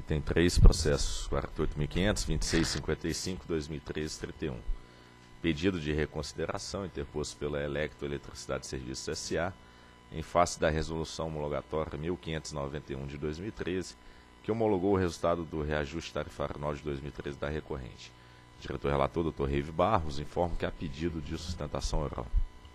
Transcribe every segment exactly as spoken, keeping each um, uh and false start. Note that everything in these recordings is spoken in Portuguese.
Tem três processos, quarenta e oito mil e quinhentos, vinte e seis cinquenta e cinco, dois mil e treze, trinta e um. Pedido de reconsideração interposto pela Electro Eletricidade Serviços S A em face da resolução homologatória mil quinhentos e noventa e um de dois mil e treze, que homologou o resultado do reajuste tarifário anual de dois mil e treze da recorrente. Diretor relator, doutor Reive Barros, informa que há pedido de sustentação oral.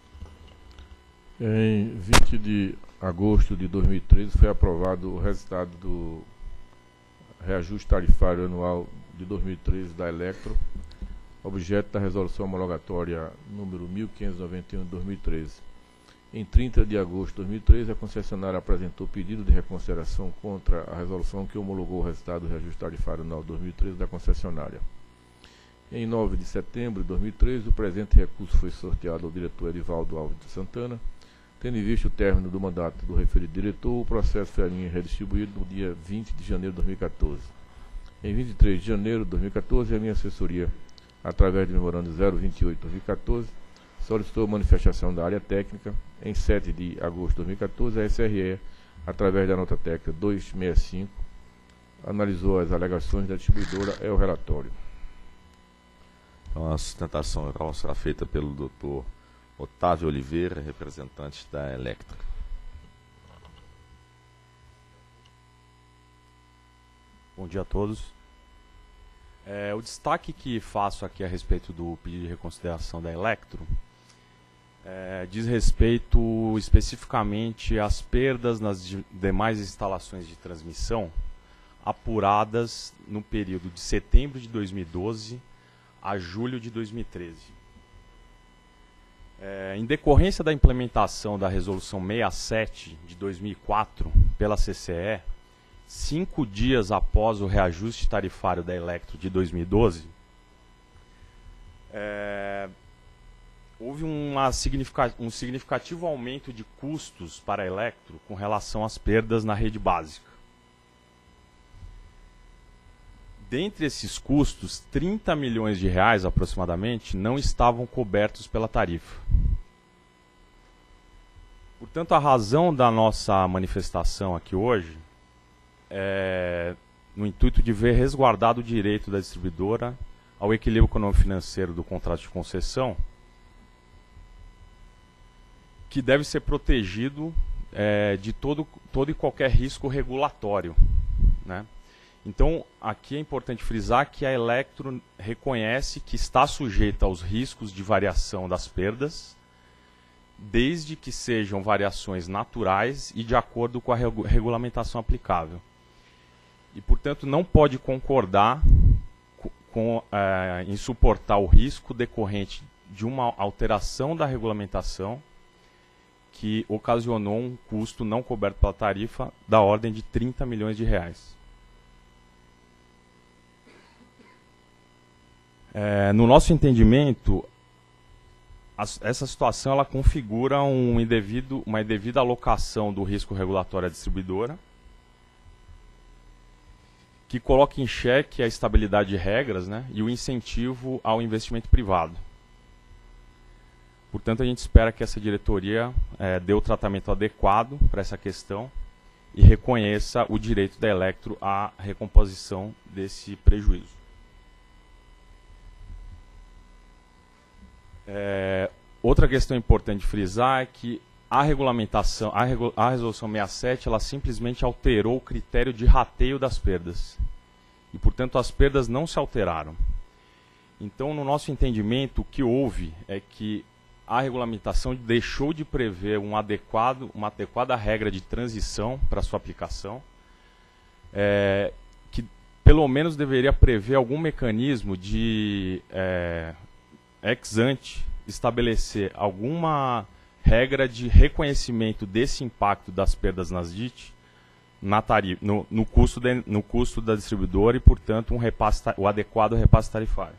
Em vinte de agosto de dois mil e treze foi aprovado o resultado do reajuste tarifário anual de dois mil e treze da Electro, objeto da resolução homologatória número mil quinhentos e noventa e um de dois mil e treze. Em trinta de agosto de dois mil e treze, a concessionária apresentou pedido de reconsideração contra a resolução que homologou o resultado do reajuste tarifário anual de dois mil e treze da concessionária. Em nove de setembro de dois mil e treze, o presente recurso foi sorteado ao diretor Edivaldo Alves de Santana. Tendo em vista o término do mandato do referido diretor, o processo foi a mim redistribuído no dia vinte de janeiro de dois mil e quatorze. Em vinte e três de janeiro de dois mil e quatorze, a minha assessoria, através do memorando zero vinte e oito de dois mil e quatorze, solicitou manifestação da área técnica. Em sete de agosto de dois mil e quatorze, a S R E, através da nota técnica duzentos e sessenta e cinco, analisou as alegações da distribuidora. É o relatório. Então, a sustentação oral será feita pelo doutor Otávio Oliveira, representante da Electro. Bom dia a todos. É, o destaque que faço aqui a respeito do pedido de reconsideração da Electro é, diz respeito especificamente às perdas nas de, demais instalações de transmissão apuradas no período de setembro de dois mil e doze a julho de dois mil e treze. É, em decorrência da implementação da Resolução sessenta e sete de dois mil e quatro pela C C E, cinco dias após o reajuste tarifário da Electro de dois mil e doze, é, houve uma significa, um significativo aumento de custos para a Electro com relação às perdas na rede básica. Dentre esses custos, trinta milhões de reais aproximadamente não estavam cobertos pela tarifa. Portanto, a razão da nossa manifestação aqui hoje é no intuito de ver resguardado o direito da distribuidora ao equilíbrio econômico-financeiro do contrato de concessão, que deve ser protegido é, de todo, todo e qualquer risco regulatório, né? Então, aqui é importante frisar que a Electro reconhece que está sujeita aos riscos de variação das perdas, desde que sejam variações naturais e de acordo com a regu- regulamentação aplicável. E, portanto, não pode concordar com, com, é, em suportar o risco decorrente de uma alteração da regulamentação que ocasionou um custo não coberto pela tarifa da ordem de trinta milhões de reais. É, no nosso entendimento, a, essa situação ela configura um indevido, uma indevida alocação do risco regulatório à distribuidora, que coloca em xeque a estabilidade de regras, né, e o incentivo ao investimento privado. Portanto, a gente espera que essa diretoria é, dê o tratamento adequado para essa questão e reconheça o direito da Electro à recomposição desse prejuízo. É, outra questão importante de frisar é que a regulamentação, a, regu a resolução sessenta e sete, ela simplesmente alterou o critério de rateio das perdas. E, portanto, as perdas não se alteraram. Então, no nosso entendimento, o que houve é que a regulamentação deixou de prever um adequado, uma adequada regra de transição para sua aplicação, é, que pelo menos deveria prever algum mecanismo de é, ex ante estabelecer alguma regra de reconhecimento desse impacto das perdas nas D I T na tarifa, no, no, custo de, no custo da distribuidora e, portanto, um repasse, o adequado repasse tarifário.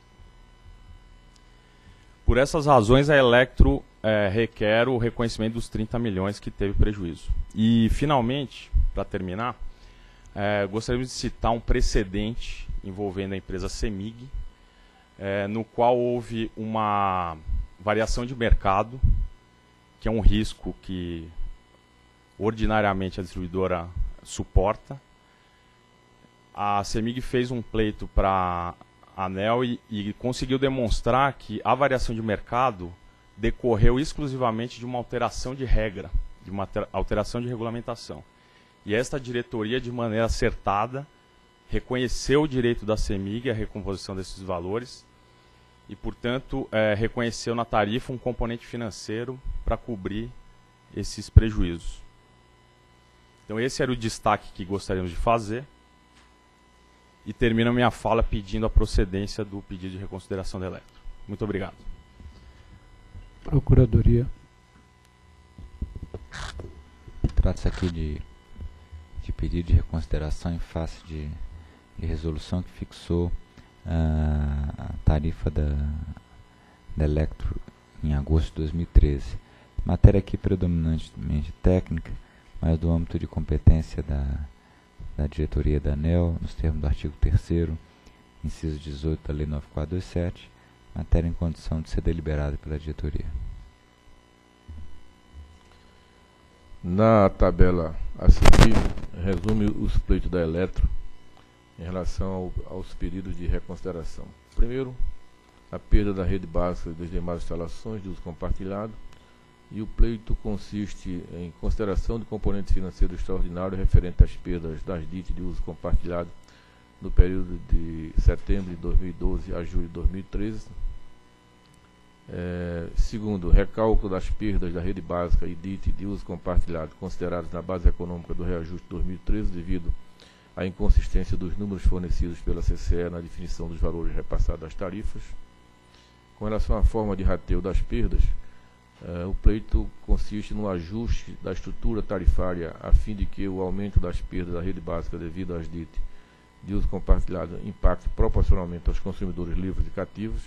Por essas razões, a Electro é, requer o reconhecimento dos trinta milhões que teve prejuízo. E, finalmente, para terminar, é, gostaríamos de citar um precedente envolvendo a empresa CEMIG, é, no qual houve uma variação de mercado, que é um risco que ordinariamente a distribuidora suporta. a CEMIG fez um pleito para a ANEEL e, e conseguiu demonstrar que a variação de mercado decorreu exclusivamente de uma alteração de regra, de uma alteração de regulamentação. E esta diretoria, de maneira acertada, reconheceu o direito da CEMIG à recomposição desses valores e, portanto, é, reconheceu na tarifa um componente financeiro para cobrir esses prejuízos. Então esse era o destaque que gostaríamos de fazer. E termino a minha fala pedindo a procedência do pedido de reconsideração da Elektro. Muito obrigado. Procuradoria. Trata-se aqui de, de pedido de reconsideração em face de, de resolução que fixou uh, a tarifa da, da Elektro em agosto de dois mil e treze. Matéria aqui predominantemente técnica, mas do âmbito de competência da, da diretoria da ANEEL, nos termos do artigo terceiro, inciso dezoito da Lei nove mil quatrocentos e vinte e sete, matéria em condição de ser deliberada pela diretoria. Na tabela a seguir, resume os pleitos da Elektro em relação ao, aos pedidos de reconsideração. Primeiro, a perda da rede básica das demais instalações de uso compartilhado, e o pleito consiste em consideração de componente financeiro extraordinário referente às perdas das D I T de uso compartilhado no período de setembro de dois mil e doze a julho de dois mil e treze. É, segundo, recálculo das perdas da rede básica e D I T de uso compartilhado consideradas na base econômica do reajuste de dois mil e treze devido à inconsistência dos números fornecidos pela C C E na definição dos valores repassados às tarifas. Com relação à forma de rateio das perdas, Uh, o pleito consiste no ajuste da estrutura tarifária a fim de que o aumento das perdas da rede básica devido às D I T de uso compartilhado impacte proporcionalmente aos consumidores livres e cativos.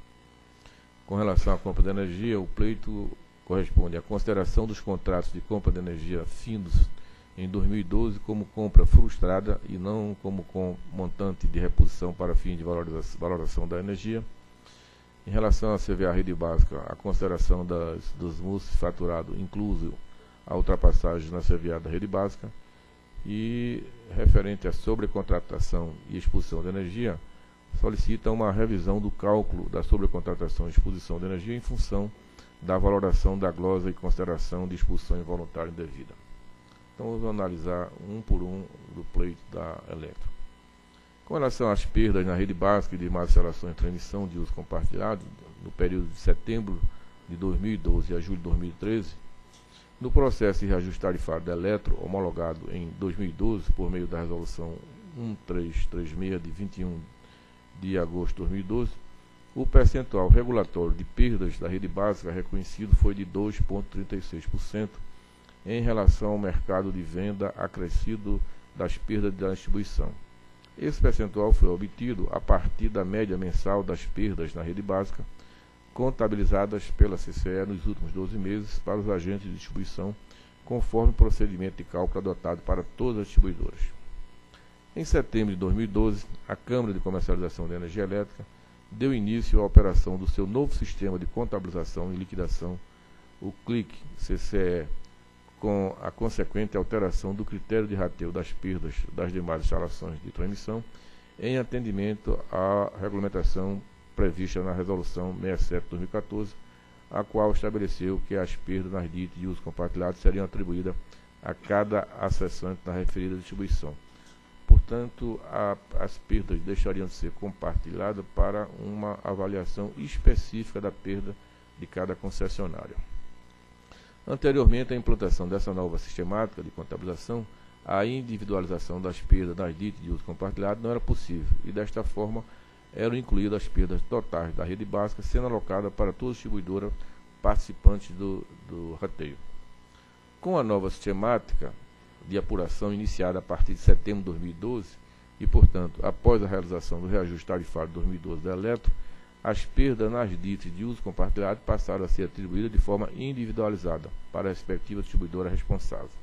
Com relação à compra de energia, o pleito corresponde à consideração dos contratos de compra de energia findos em dois mil e doze como compra frustrada e não como com montante de reposição para fim de valoriza- valoração da energia. Em relação à C V A rede básica, a consideração das, dos M U S faturado, incluso a ultrapassagem na C V A da rede básica, e referente à sobrecontratação e expulsão de energia, solicita uma revisão do cálculo da sobrecontratação e expulsão de energia em função da valoração da glosa e consideração de expulsão involuntária indevida. Então vamos analisar um por um do pleito da Elektro. Com relação às perdas na rede básica e demais instalações de transmissão de uso compartilhado, no período de setembro de dois mil e doze a julho de dois mil e treze, no processo de reajuste tarifário da Elektro, homologado em dois mil e doze por meio da resolução mil trezentos e trinta e seis de vinte e um de agosto de dois mil e doze, o percentual regulatório de perdas da rede básica reconhecido foi de dois vírgula trinta e seis por cento em relação ao mercado de venda acrescido das perdas da distribuição. Esse percentual foi obtido a partir da média mensal das perdas na rede básica, contabilizadas pela C C E nos últimos doze meses para os agentes de distribuição, conforme o procedimento de cálculo adotado para todas as distribuidoras. Em setembro de dois mil e doze, a Câmara de Comercialização de Energia Elétrica deu início à operação do seu novo sistema de contabilização e liquidação, o CLIC C C E, com a consequente alteração do critério de rateio das perdas das demais instalações de transmissão, em atendimento à regulamentação prevista na Resolução sessenta e sete de dois mil e quatorze, a qual estabeleceu que as perdas nas D I T de uso compartilhado seriam atribuídas a cada acessante na referida distribuição. Portanto, a, as perdas deixariam de ser compartilhadas para uma avaliação específica da perda de cada concessionária. Anteriormente à implantação dessa nova sistemática de contabilização, a individualização das perdas das D I T de uso compartilhado não era possível, e desta forma eram incluídas as perdas totais da rede básica, sendo alocada para toda distribuidora participante do, do rateio. Com a nova sistemática de apuração iniciada a partir de setembro de dois mil e doze, e, portanto, após a realização do reajuste tarifário de dois mil e doze da Elektro, as perdas nas D I T de uso compartilhado passaram a ser atribuídas de forma individualizada para a respectiva distribuidora responsável.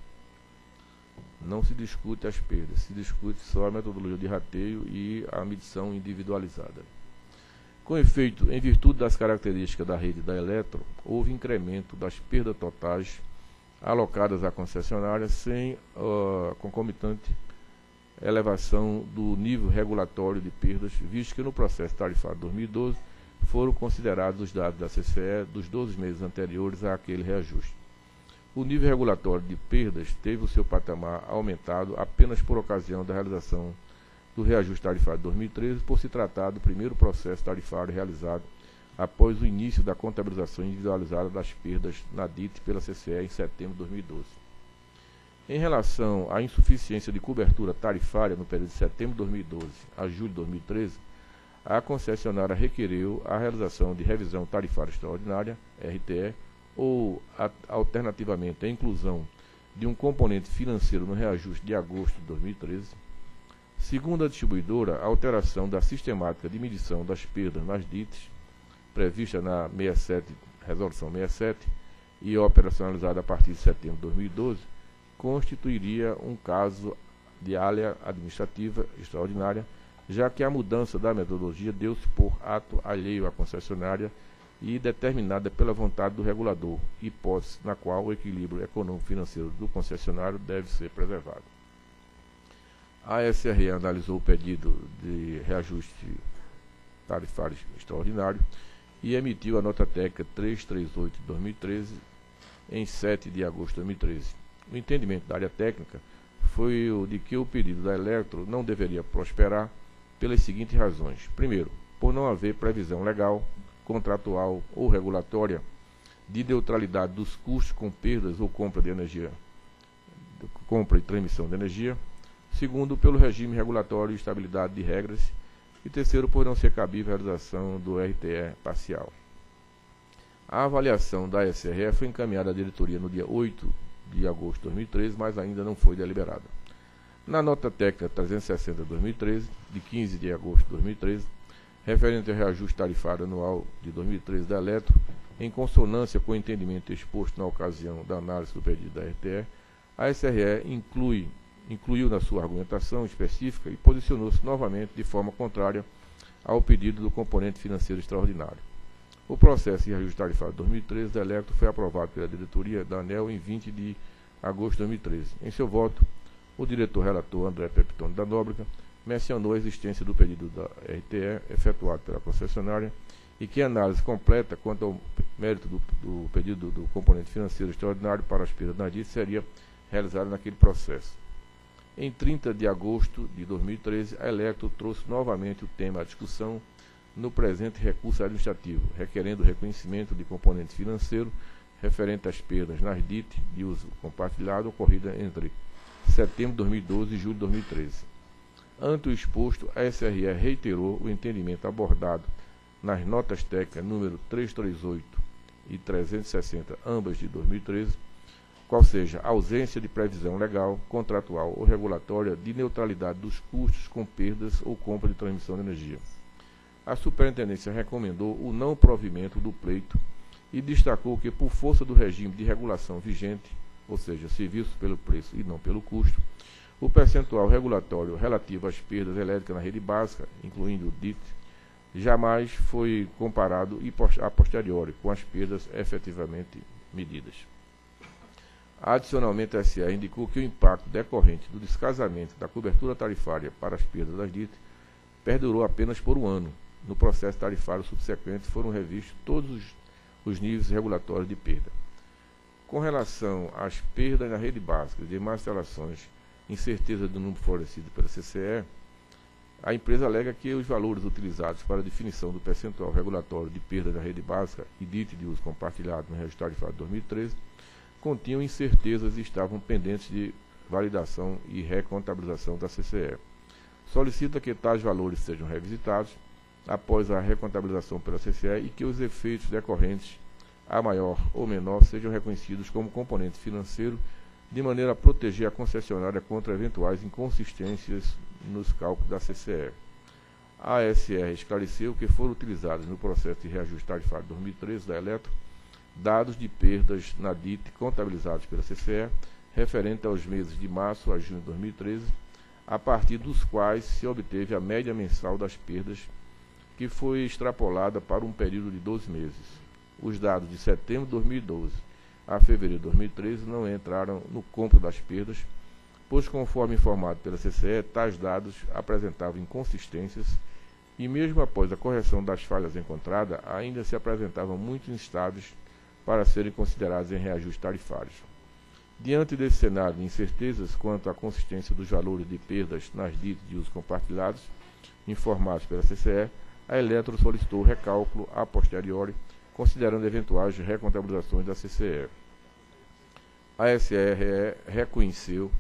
Não se discute as perdas, se discute só a metodologia de rateio e a medição individualizada. Com efeito, em virtude das características da rede da Elektro, houve incremento das perdas totais alocadas à concessionária sem uh, concomitante elevação do nível regulatório de perdas, visto que no processo tarifário dois mil e doze foram considerados os dados da C C E dos doze meses anteriores àquele reajuste. O nível regulatório de perdas teve o seu patamar aumentado apenas por ocasião da realização do reajuste tarifário de dois mil e treze, por se tratar do primeiro processo tarifário realizado após o início da contabilização individualizada das perdas na D I T pela C C E em setembro de dois mil e doze. Em relação à insuficiência de cobertura tarifária no período de setembro de dois mil e doze a julho de dois mil e treze, a concessionária requereu a realização de revisão tarifária extraordinária, R T E, ou, a, alternativamente, a inclusão de um componente financeiro no reajuste de agosto de dois mil e treze. Segundo a distribuidora, a alteração da sistemática de medição das perdas nas D I Ts, prevista na sessenta e sete, Resolução sessenta e sete e operacionalizada a partir de setembro de dois mil e doze, constituiria um caso de área administrativa extraordinária, já que a mudança da metodologia deu-se por ato alheio à concessionária e determinada pela vontade do regulador, hipótese na qual o equilíbrio econômico-financeiro do concessionário deve ser preservado. A S R E analisou o pedido de reajuste tarifário extraordinário e emitiu a nota técnica trezentos e trinta e oito de dois mil e treze em sete de agosto de dois mil e treze. O entendimento da área técnica foi o de que o pedido da Elektro não deveria prosperar pelas seguintes razões. Primeiro, por não haver previsão legal, contratual ou regulatória de neutralidade dos custos com perdas ou compra de energia, compra e transmissão de energia. Segundo, pelo regime regulatório e estabilidade de regras. E terceiro, por não ser cabível a realização do R T E parcial. A avaliação da S R E foi encaminhada à diretoria no dia oito de agosto de dois mil e treze, mas ainda não foi deliberada. Na nota técnica trezentos e sessenta de dois mil e treze, de quinze de agosto de dois mil e treze, referente ao reajuste tarifário anual de dois mil e treze da Elektro, em consonância com o entendimento exposto na ocasião da análise do pedido da R T E, a S R E inclui, incluiu na sua argumentação específica e posicionou-se novamente de forma contrária ao pedido do componente financeiro extraordinário. O processo de reajuste tarifário de dois mil e treze da Elektro foi aprovado pela diretoria da ANEEL em vinte de agosto de dois mil e treze. Em seu voto, o diretor relator André Pepitone da Nóbrega mencionou a existência do pedido da R T E efetuado pela concessionária e que a análise completa quanto ao mérito do, do pedido do componente financeiro extraordinário para as perdas na D I T seria realizada naquele processo. Em trinta de agosto de dois mil e treze, a Elektro trouxe novamente o tema à discussão no presente recurso administrativo, requerendo o reconhecimento de componente financeiro referente às perdas nas D I T de uso compartilhado ocorrida entre setembro de dois mil e doze e julho de dois mil e treze. Ante o exposto, a S R E reiterou o entendimento abordado nas notas técnicas número trezentos e trinta e oito e trezentos e sessenta, ambas de dois mil e treze, qual seja a ausência de previsão legal, contratual ou regulatória de neutralidade dos custos com perdas ou compra de transmissão de energia. A Superintendência recomendou o não provimento do pleito e destacou que, por força do regime de regulação vigente, ou seja, serviços pelo preço e não pelo custo, o percentual regulatório relativo às perdas elétricas na rede básica, incluindo o D I T, jamais foi comparado a posteriori com as perdas efetivamente medidas. Adicionalmente, a S E indicou que o impacto decorrente do descasamento da cobertura tarifária para as perdas das D I T perdurou apenas por um ano. No processo tarifário subsequente foram revistos todos os, os níveis regulatórios de perda. Com relação às perdas na rede básica e demais instalações, incerteza do número fornecido pela C C E, a empresa alega que os valores utilizados para a definição do percentual regulatório de perda da rede básica e D I T de uso compartilhado no reajuste tarifário de dois mil e treze continham incertezas e estavam pendentes de validação e recontabilização da C C E. Solicita que tais valores sejam revisitados após a recontabilização pela C C E e que os efeitos decorrentes, a maior ou menor, sejam reconhecidos como componente financeiro, de maneira a proteger a concessionária contra eventuais inconsistências nos cálculos da C C E. A A S R esclareceu que foram utilizados no processo de reajuste tarifário de dois mil e treze da Elektro dados de perdas na D I T contabilizados pela C C E, referente aos meses de março a junho de dois mil e treze, a partir dos quais se obteve a média mensal das perdas, que foi extrapolada para um período de doze meses. Os dados de setembro de dois mil e doze a fevereiro de dois mil e treze não entraram no cômputo das perdas, pois, conforme informado pela C C E, tais dados apresentavam inconsistências e, mesmo após a correção das falhas encontradas, ainda se apresentavam muitos instáveis para serem considerados em reajustes tarifários. Diante desse cenário de incertezas quanto à consistência dos valores de perdas nas D I Ts de uso compartilhados, informados pela C C E, a Eletro solicitou recálculo a posteriori, considerando eventuais recontabilizações da C C E. A S R E reconheceu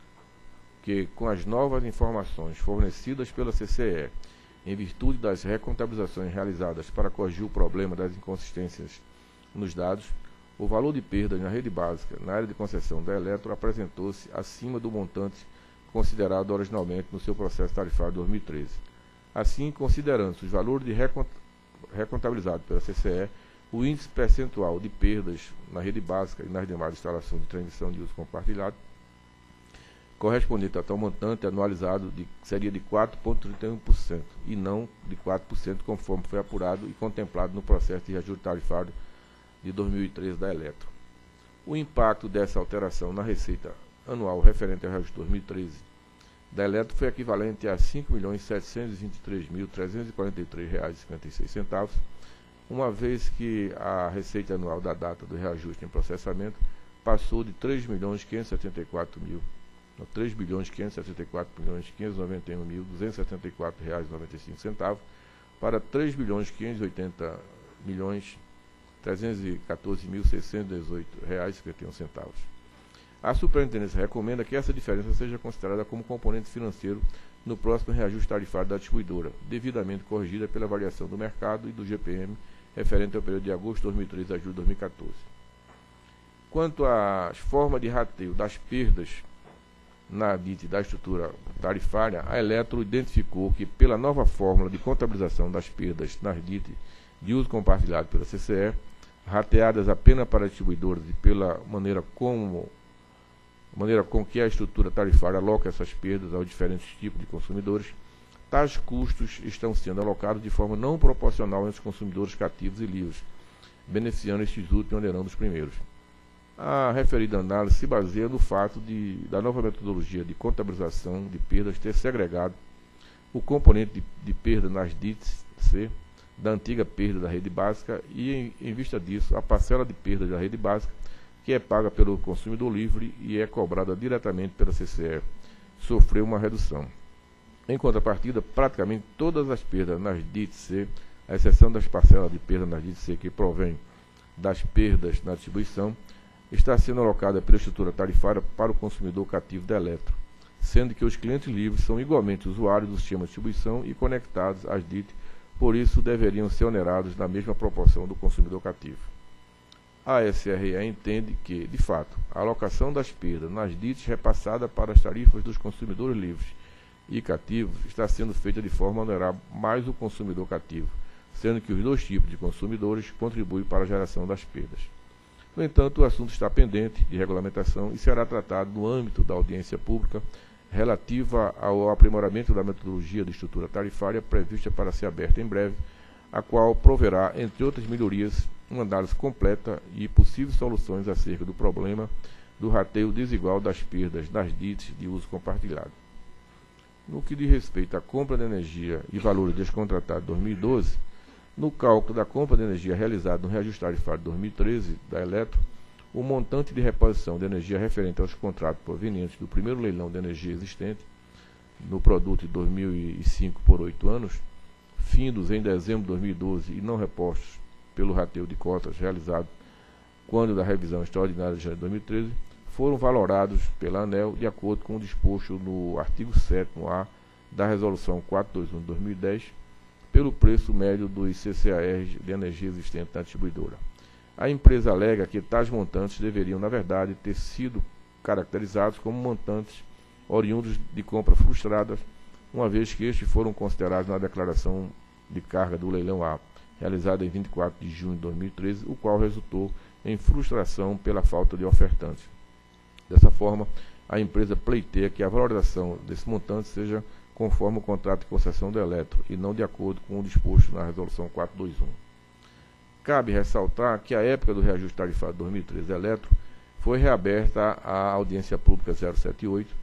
que, com as novas informações fornecidas pela C C E, em virtude das recontabilizações realizadas para corrigir o problema das inconsistências nos dados, o valor de perdas na rede básica na área de concessão da Eletro apresentou-se acima do montante considerado originalmente no seu processo tarifário de dois mil e treze. Assim, considerando-se os valores de recont recontabilizados pela C C E, o índice percentual de perdas na rede básica e nas demais instalações de transmissão de uso compartilhado, correspondente a tal montante anualizado, de, seria de quatro vírgula trinta e um por cento, e não de quatro por cento, conforme foi apurado e contemplado no processo de reajuste tarifário de dois mil e treze da Eletro. O impacto dessa alteração na receita anual referente ao reajuste dois mil e treze da Eletro foi equivalente a cinco milhões setecentos e vinte e três mil trezentos e quarenta e três reais e cinquenta e seis centavos, uma vez que a receita anual da data do reajuste em processamento passou de três milhões quinhentos e setenta e quatro mil, três bilhões quinhentos e setenta e quatro milhões quinhentos e noventa e um mil duzentos e setenta e quatro reais e noventa e cinco centavos para três bilhões quinhentos e oitenta milhões trezentos e quatorze mil seiscentos e dezoito reais e cinquenta e um centavos. A Superintendência recomenda que essa diferença seja considerada como componente financeiro no próximo reajuste tarifário da distribuidora, devidamente corrigida pela variação do mercado e do G P M referente ao período de agosto de dois mil e treze a julho de dois mil e quatorze. Quanto às formas de rateio das perdas na D I T da estrutura tarifária, a Eletro identificou que, pela nova fórmula de contabilização das perdas nas D I T de uso compartilhado pela C C E, rateadas apenas para distribuidoras e pela maneira como maneira com que a estrutura tarifária aloca essas perdas aos diferentes tipos de consumidores, tais custos estão sendo alocados de forma não proporcional entre os consumidores cativos e livres, beneficiando estes últimos e onerando os primeiros. A referida análise se baseia no fato de, da nova metodologia de contabilização de perdas ter segregado o componente de, de perda nas D I Ts da antiga perda da rede básica e, em, em vista disso, a parcela de perda da rede básica, que é paga pelo consumidor livre e é cobrada diretamente pela C C E, sofreu uma redução. Em contrapartida, praticamente todas as perdas nas D I T C, à exceção das parcelas de perda nas D I T C que provém das perdas na distribuição, está sendo alocada pela estrutura tarifária para o consumidor cativo da Eletro, sendo que os clientes livres são igualmente usuários do sistema de distribuição e conectados às D I T, por isso deveriam ser onerados na mesma proporção do consumidor cativo. A S R E entende que, de fato, a alocação das perdas nas D I Ts repassada para as tarifas dos consumidores livres e cativos está sendo feita de forma a onerar mais o consumidor cativo, sendo que os dois tipos de consumidores contribuem para a geração das perdas. No entanto, o assunto está pendente de regulamentação e será tratado no âmbito da audiência pública relativa ao aprimoramento da metodologia de estrutura tarifária prevista para ser aberta em breve, a qual proverá, entre outras melhorias, uma análise completa e possíveis soluções acerca do problema do rateio desigual das perdas nas D I Ts de uso compartilhado. No que diz respeito à compra de energia e valores descontratados de dois mil e doze, no cálculo da compra de energia realizada no reajuste tarifário de dois mil e treze da Eletro, o montante de reposição de energia referente aos contratos provenientes do primeiro leilão de energia existente no produto de dois mil e cinco por oito anos, findos em dezembro de dois mil e doze e não repostos pelo rateio de cotas realizado quando da revisão extraordinária de janeiro de dois mil e treze, foram valorados pela ANEEL de acordo com o disposto no artigo sétimo A da Resolução quatrocentos e vinte e um de dois mil e dez, pelo preço médio dos C C A Rs de energia existente na distribuidora. A empresa alega que tais montantes deveriam, na verdade, ter sido caracterizados como montantes oriundos de compra frustradas, uma vez que estes foram considerados na declaração de carga do leilão A, realizada em vinte e quatro de junho de dois mil e treze, o qual resultou em frustração pela falta de ofertantes. Dessa forma, a empresa pleiteia que a valorização desse montante seja conforme o contrato de concessão da Eletro e não de acordo com o disposto na Resolução quatrocentos e vinte e um. Cabe ressaltar que a época do reajuste tarifário de dois mil e treze da Eletro foi reaberta a audiência pública zero setenta e oito,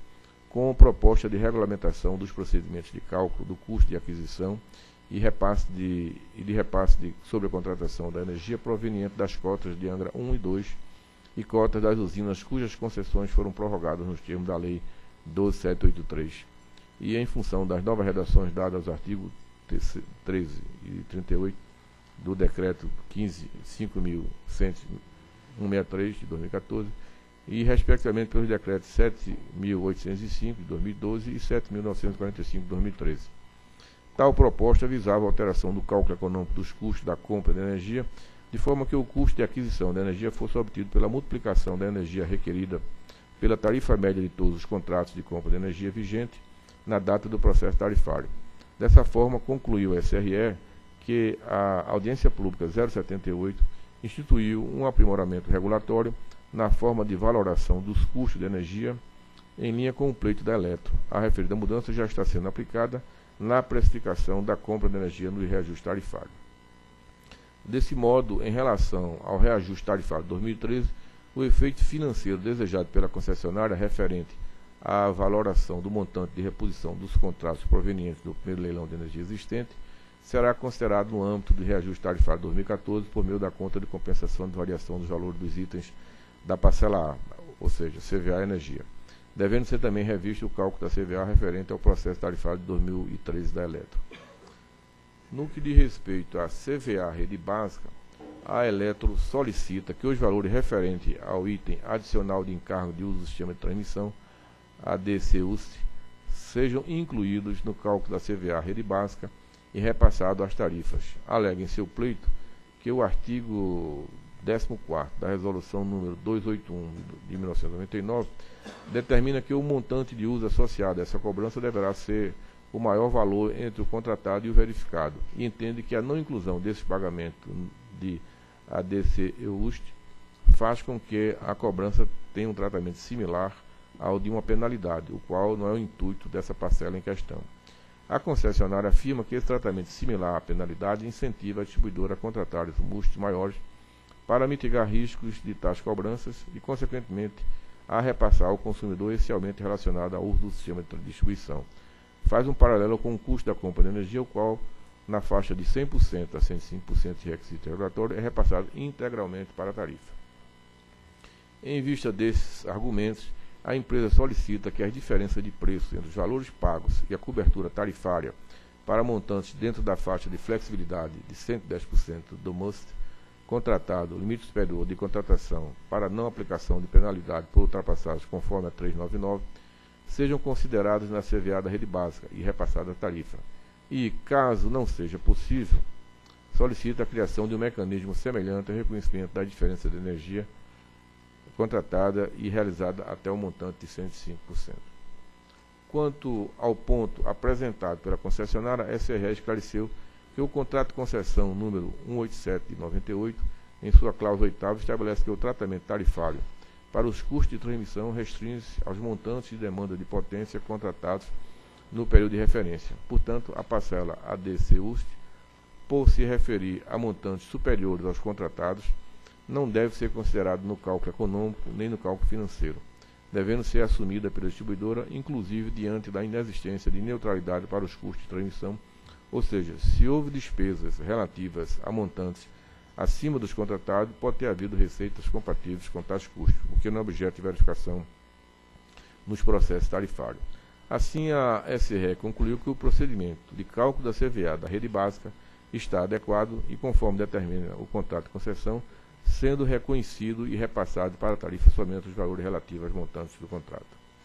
com proposta de regulamentação dos procedimentos de cálculo do custo de aquisição e repasse de, e de repasse de sobrecontratação da energia proveniente das cotas de Angra um e dois e cotas das usinas cujas concessões foram prorrogadas nos termos da Lei doze mil setecentos e oitenta e três. E em função das novas redações dadas aos artigos treze e trinta e oito do Decreto cinco mil cento e sessenta e três de dois mil e quatorze e, respectivamente, pelos decretos sete mil oitocentos e cinco de dois mil e doze e sete mil novecentos e quarenta e cinco de dois mil e treze. Tal proposta visava a alteração do cálculo econômico dos custos da compra de energia, de forma que o custo de aquisição da energia fosse obtido pela multiplicação da energia requerida pela tarifa média de todos os contratos de compra de energia vigente na data do processo tarifário. Dessa forma, concluiu o S R E que a Audiência Pública zero setenta e oito instituiu um aprimoramento regulatório na forma de valoração dos custos de energia em linha com o pleito da Eletro. A referida mudança já está sendo aplicada na precificação da compra de energia no reajuste tarifário. Desse modo, em relação ao reajuste tarifário de dois mil e treze, o efeito financeiro desejado pela concessionária referente à valoração do montante de reposição dos contratos provenientes do primeiro leilão de energia existente será considerado no âmbito do reajuste tarifário de dois mil e quatorze por meio da conta de compensação de variação dos valores dos itens da parcela A, ou seja, C V A Energia, devendo ser também revisto o cálculo da C V A referente ao processo tarifário de dois mil e treze da Eletro. No que diz respeito à C V A Rede Básica, a Eletro solicita que os valores referentes ao item adicional de encargo de uso do sistema de transmissão, A D C U S T, sejam incluídos no cálculo da C V A Rede Básica e repassados às tarifas. Alega em seu pleito que o artigo décimo quarto da Resolução número duzentos e oitenta e um de mil novecentos e noventa e nove determina que o montante de uso associado a essa cobrança deverá ser o maior valor entre o contratado e o verificado, e entende que a não inclusão desse pagamento de A D C E U S T faz com que a cobrança tenha um tratamento similar ao de uma penalidade, o qual não é o intuito dessa parcela em questão. A concessionária afirma que esse tratamento similar à penalidade incentiva a distribuidora a contratar os custos maiores para mitigar riscos de tais cobranças e, consequentemente, a repassar ao consumidor esse aumento relacionado ao uso do sistema de distribuição. Faz um paralelo com o custo da compra de energia, o qual, na faixa de cem por cento a cento e cinco por cento de requisito regulatório, é repassado integralmente para a tarifa. Em vista desses argumentos, a empresa solicita que as diferenças de preço entre os valores pagos e a cobertura tarifária para montantes dentro da faixa de flexibilidade de cento e dez por cento do M U S T contratado, limite superior de contratação para não aplicação de penalidade por ultrapassagem conforme a trezentos e noventa e nove, sejam considerados na C V A da rede básica e repassada a tarifa. E, caso não seja possível, solicita a criação de um mecanismo semelhante ao reconhecimento da diferença de energia contratada e realizada até o montante de cento e cinco por cento. Quanto ao ponto apresentado pela concessionária, a S R E esclareceu que o contrato de concessão número cento e oitenta e sete de noventa e oito, em sua cláusula oitava, estabelece que o tratamento tarifário para os custos de transmissão restringe-se aos montantes de demanda de potência contratados no período de referência. Portanto, a parcela A D C U S T, por se referir a montantes superiores aos contratados, não deve ser considerado no cálculo econômico nem no cálculo financeiro, devendo ser assumida pela distribuidora, inclusive diante da inexistência de neutralidade para os custos de transmissão, ou seja, se houve despesas relativas a montantes acima dos contratados, pode ter havido receitas compatíveis com tais custos, o que não é objeto de verificação nos processos tarifários. Assim, a S R E concluiu que o procedimento de cálculo da C V A da rede básica está adequado e conforme determina o contrato de concessão, sendo reconhecido e repassado para a tarifa somente os valores relativos aos montantes do contrato.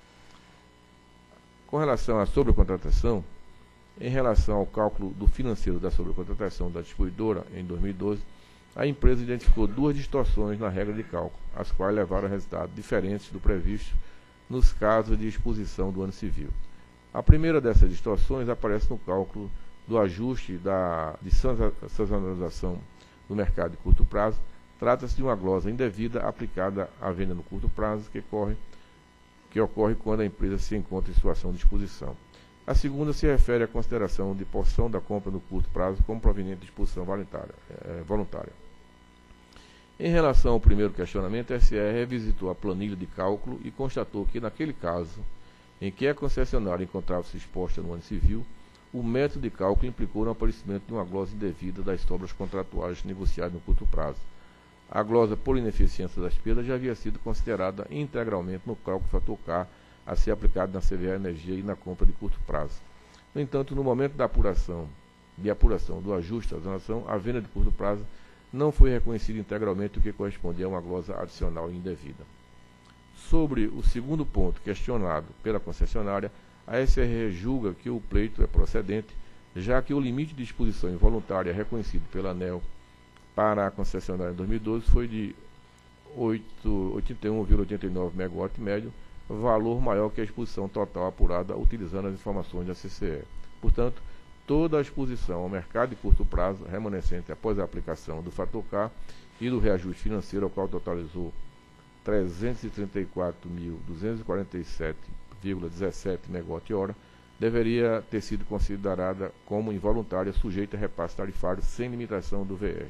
Com relação à sobrecontratação, em relação ao cálculo do financeiro da sobrecontratação da distribuidora em dois mil e doze, a empresa identificou duas distorções na regra de cálculo, as quais levaram a resultados diferentes do previsto nos casos de exposição do ano civil. A primeira dessas distorções aparece no cálculo do ajuste da, de sazonalização do mercado de curto prazo. Trata-se de uma glosa indevida aplicada à venda no curto prazo que ocorre, que ocorre quando a empresa se encontra em situação de exposição. A segunda se refere à consideração de porção da compra no curto prazo como proveniente de exposição voluntária. É, voluntária. Em relação ao primeiro questionamento, a S R E revisitou a planilha de cálculo e constatou que, naquele caso em que a concessionária encontrava-se exposta no ano civil, o método de cálculo implicou no aparecimento de uma glosa indevida das sobras contratuais negociadas no curto prazo. A glosa por ineficiência das perdas já havia sido considerada integralmente no cálculo fator K a ser aplicado na C V A Energia e na compra de curto prazo. No entanto, no momento da apuração, de apuração do ajuste à transação, a venda de curto prazo não foi reconhecida integralmente, o que correspondia a uma glosa adicional indevida. Sobre o segundo ponto questionado pela concessionária, a S R E julga que o pleito é procedente, já que o limite de exposição involuntária reconhecido pela ANEEL para a concessionária em dois mil e doze foi de oitenta e um vírgula oitenta e nove megawatt médio, valor maior que a exposição total apurada utilizando as informações da C C E. Portanto, toda a exposição ao mercado de curto prazo remanescente após a aplicação do fator K e do reajuste financeiro, ao qual totalizou trezentos e trinta e quatro mil duzentos e quarenta e sete vírgula dezessete megawatt-hora, deveria ter sido considerada como involuntária, sujeita a repasse tarifário sem limitação do V R.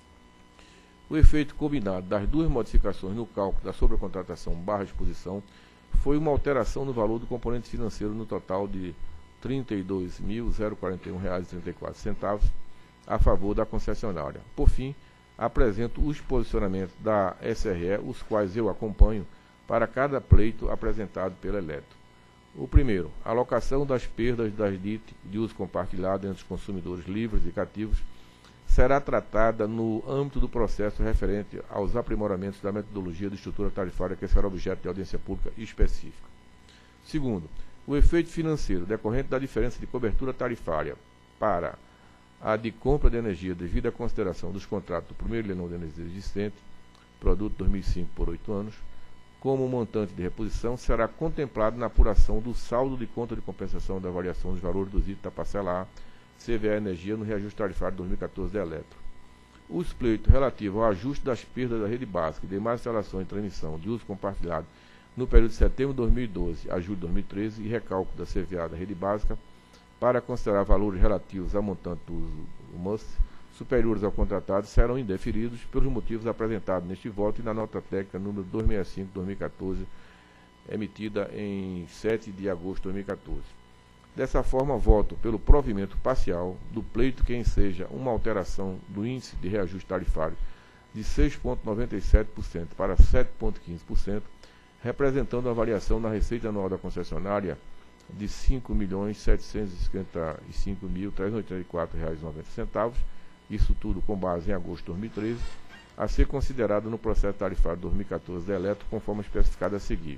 O efeito combinado das duas modificações no cálculo da sobrecontratação barra exposição foi uma alteração no valor do componente financeiro no total de trinta e dois mil quarenta e um reais e trinta e quatro centavos a favor da concessionária. Por fim, apresento os posicionamentos da S R E, os quais eu acompanho, para cada pleito apresentado pela Eletro. O primeiro, a alocação das perdas das D I T de uso compartilhado entre os consumidores livres e cativos será tratada no âmbito do processo referente aos aprimoramentos da metodologia de estrutura tarifária que será objeto de audiência pública específica. Segundo, o efeito financeiro decorrente da diferença de cobertura tarifária para a de compra de energia devido à consideração dos contratos do primeiro leilão de energia existente, produto dois mil e cinco por oito anos, como montante de reposição, será contemplado na apuração do saldo de conta de compensação da variação dos valores dos itens da parcela A, C V A Energia, no reajuste tarifário de dois mil e quatorze da Eletro. Os pleitos relativos ao ajuste das perdas da rede básica e demais instalações em transmissão de uso compartilhado no período de setembro de dois mil e doze a julho de dois mil e treze e recálculo da C V A da rede básica para considerar valores relativos ao montante do uso do M U S superiores ao contratado serão indeferidos pelos motivos apresentados neste voto e na nota técnica número duzentos e sessenta e cinco barra dois mil e quatorze, emitida em sete de agosto de dois mil e quatorze. Dessa forma, voto pelo provimento parcial do pleito que enseja uma alteração do índice de reajuste tarifário de seis vírgula noventa e sete por cento para sete vírgula quinze por cento, representando a variação na receita anual da concessionária de cinco milhões setecentos e cinquenta e cinco mil trezentos e oitenta e quatro reais e noventa centavos, isso tudo com base em agosto de dois mil e treze, a ser considerado no processo tarifário de dois mil e quatorze da Eletro, conforme especificado a seguir.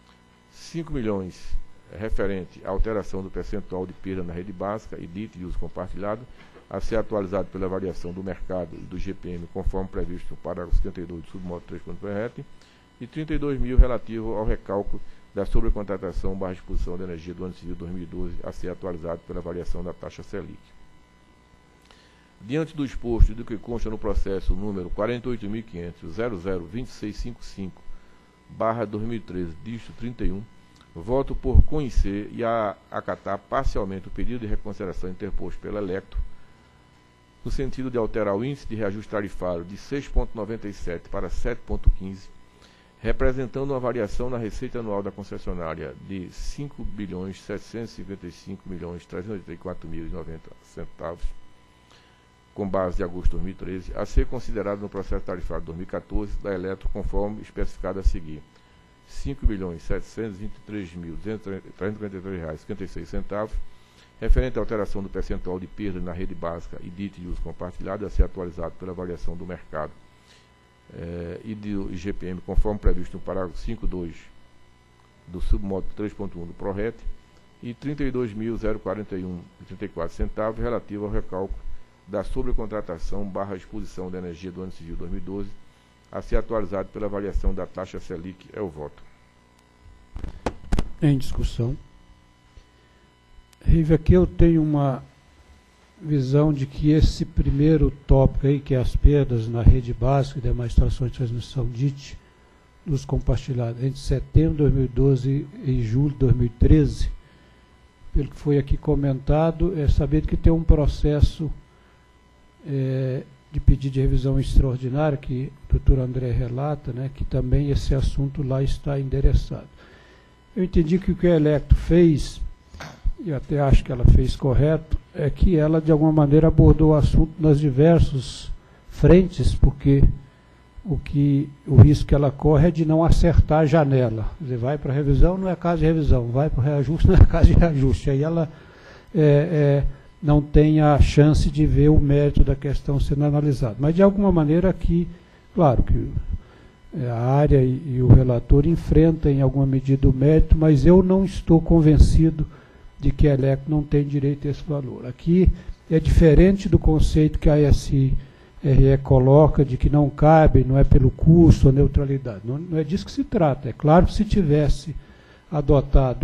cinco milhões referente à alteração do percentual de perda na rede básica e D I T de uso compartilhado, a ser atualizado pela variação do mercado e do G P M, conforme previsto no parágrafo setenta e dois do submodo três ponto P R E T, e trinta e dois mil relativo ao recálculo da sobrecontratação barra exposição de energia do ano civil dois mil e doze, a ser atualizado pela variação da taxa Selic. Diante do exposto e do que consta no processo número quarenta e oito mil quinhentos ponto zero zero dois seis cinco cinco barra dois mil e treze, dígito trinta e um, voto por conhecer e a acatar parcialmente o pedido de reconsideração interposto pela Electro, no sentido de alterar o índice de reajuste tarifário de seis vírgula noventa e sete para sete vírgula quinze, representando uma variação na receita anual da concessionária de cinco bilhões setecentos e cinquenta e cinco milhões trezentos e oitenta e quatro mil e noventa centavos, com base de agosto de dois mil e treze, a ser considerado no processo tarifário de dois mil e quatorze da Eletro, conforme especificado a seguir: cinco bilhões setecentos e vinte e três mil trezentos e quarenta e três reais e cinquenta e seis centavos, referente à alteração do percentual de perda na rede básica e D I T de uso compartilhado, a ser atualizado pela variação do mercado eh, e do I G P M, conforme previsto no parágrafo cinco ponto dois do submodo três ponto um do P R O R E T, e trinta e dois mil quarenta e um reais e trinta e quatro centavos relativo ao recálculo da sobrecontratação barra exposição de energia do ano civil dois mil e doze, a ser atualizado pela variação da taxa Selic. É o voto. Em discussão. Rive, aqui eu tenho uma visão de que esse primeiro tópico aí, que é as perdas na rede básica e demais instalações de transmissão D I T, dos compartilhados entre setembro de dois mil e doze e julho de dois mil e treze, pelo que foi aqui comentado, é saber que tem um processo é, de pedido de revisão extraordinária, que o doutor André relata, né, que também esse assunto lá está endereçado. Eu entendi que o que a Electro fez, e até acho que ela fez correto, é que ela, de alguma maneira, abordou o assunto nas diversas frentes, porque o, que, o risco que ela corre é de não acertar a janela. Quer dizer, vai para a revisão, não é caso de revisão, vai para o reajuste, não é caso de reajuste. Aí ela é, é, não tem a chance de ver o mérito da questão sendo analisado. Mas, de alguma maneira, aqui, claro que a área e, e o relator enfrentam em alguma medida o mérito, mas eu não estou convencido de que a Electro não tem direito a esse valor. Aqui é diferente do conceito que a A S R E coloca de que não cabe, não é pelo custo ou neutralidade. Não, não é disso que se trata. É claro que se tivesse adotado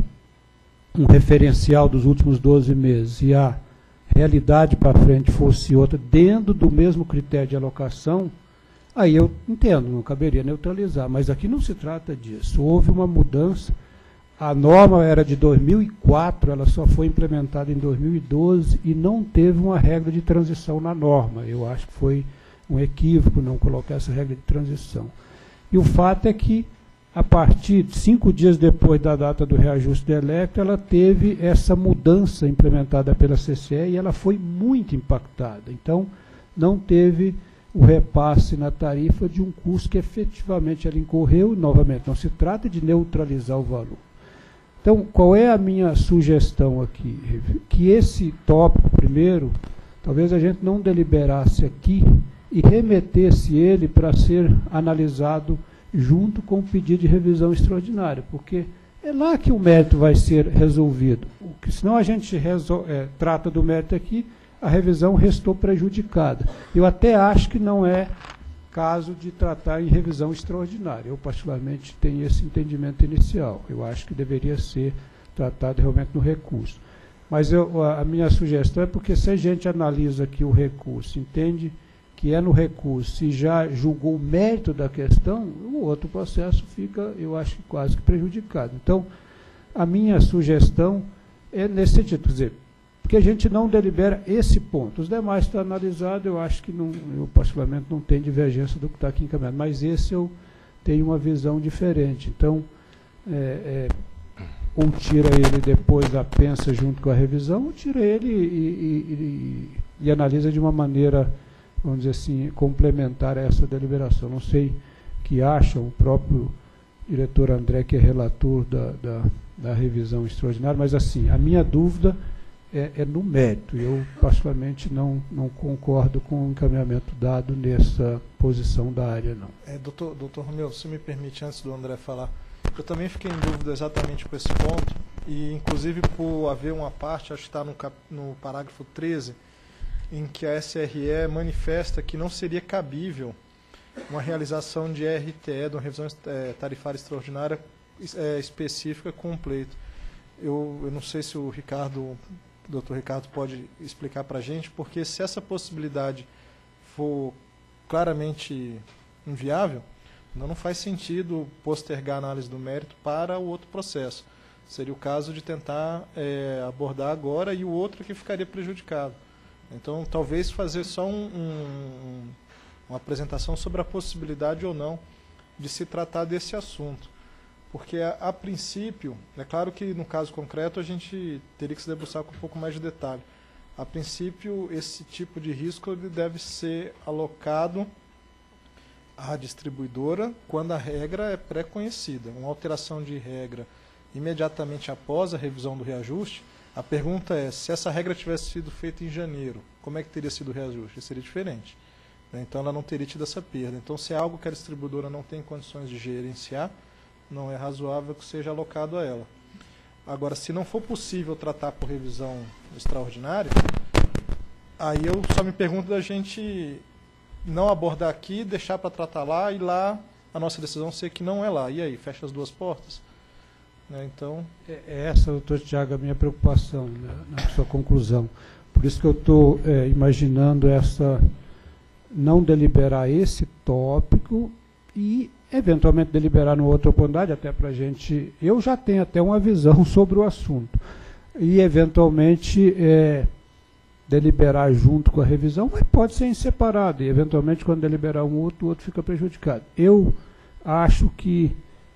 um referencial dos últimos doze meses e a realidade para frente fosse outra, dentro do mesmo critério de alocação, aí eu entendo, não caberia neutralizar. Mas aqui não se trata disso. Houve uma mudança. A norma era de dois mil e quatro, ela só foi implementada em dois mil e doze e não teve uma regra de transição na norma. Eu acho que foi um equívoco não colocar essa regra de transição. E o fato é que, a partir de cinco dias depois da data do reajuste da Electro, ela teve essa mudança implementada pela C C E e ela foi muito impactada. Então, não teve o repasse na tarifa de um custo que efetivamente ela incorreu. Novamente, não se trata de neutralizar o valor. Então, qual é a minha sugestão aqui? Que esse tópico, primeiro, talvez a gente não deliberasse aqui e remetesse ele para ser analisado junto com o pedido de revisão extraordinária, porque é lá que o mérito vai ser resolvido. Porque, senão a gente resol- é, trata do mérito aqui, a revisão restou prejudicada. Eu até acho que não é caso de tratar em revisão extraordinária. Eu, particularmente, tenho esse entendimento inicial. Eu acho que deveria ser tratado realmente no recurso. Mas eu, a minha sugestão é porque se a gente analisa aqui o recurso, entende que é no recurso e já julgou o mérito da questão, o outro processo fica, eu acho, quase que prejudicado. Então, a minha sugestão é nesse sentido, quer dizer, porque a gente não delibera esse ponto. Os demais estão analisados, eu acho que, não, eu particularmente, não tem divergência do que está aqui encaminhado, mas esse eu tenho uma visão diferente. Então, é, é, ou tira ele depois, a pensa junto com a revisão, ou tira ele e, e, e, e analisa de uma maneira, vamos dizer assim, complementar a essa deliberação. Não sei o que acham, o próprio diretor André, que é relator da, da, da revisão extraordinária, mas assim, a minha dúvida É, é no mérito. Eu, particularmente, não, não concordo com o encaminhamento dado nessa posição da área, não. É, doutor, doutor Romeu, se me permite, antes do André falar, eu também fiquei em dúvida exatamente com esse ponto, e inclusive por haver uma parte, acho que está no, cap, no parágrafo treze, em que a S R E manifesta que não seria cabível uma realização de R T E, de uma revisão é, tarifária extraordinária é, específica com um pleito. Eu, eu não sei se o Ricardo... o doutor Ricardo pode explicar para a gente, porque se essa possibilidade for claramente inviável, não, não faz sentido postergar a análise do mérito para o outro processo. Seria o caso de tentar é, abordar agora e o outro que ficaria prejudicado. Então, talvez fazer só um, um, uma apresentação sobre a possibilidade ou não de se tratar desse assunto. Porque, a, a princípio, é claro que no caso concreto a gente teria que se debruçar com um pouco mais de detalhe. A princípio, esse tipo de risco ele deve ser alocado à distribuidora quando a regra é pré-conhecida. Uma alteração de regra imediatamente após a revisão do reajuste, a pergunta é, se essa regra tivesse sido feita em janeiro, como é que teria sido o reajuste? Seria diferente. Então, ela não teria tido essa perda. Então, se é algo que a distribuidora não tem condições de gerenciar, não é razoável que seja alocado a ela. Agora, se não for possível tratar por revisão extraordinária, aí eu só me pergunto da gente não abordar aqui, deixar para tratar lá, e lá a nossa decisão ser que não é lá. E aí, fecha as duas portas? Né, então... É essa, doutor Tiago, a minha preocupação, né, na sua conclusão. Por isso que eu estou é, imaginando essa, não deliberar esse tópico e eventualmente deliberar numa outra oportunidade, até para a gente... Eu já tenho até uma visão sobre o assunto. E, eventualmente, é, deliberar junto com a revisão, mas pode ser em separado. E, eventualmente, quando deliberar um outro, o outro fica prejudicado. Eu acho que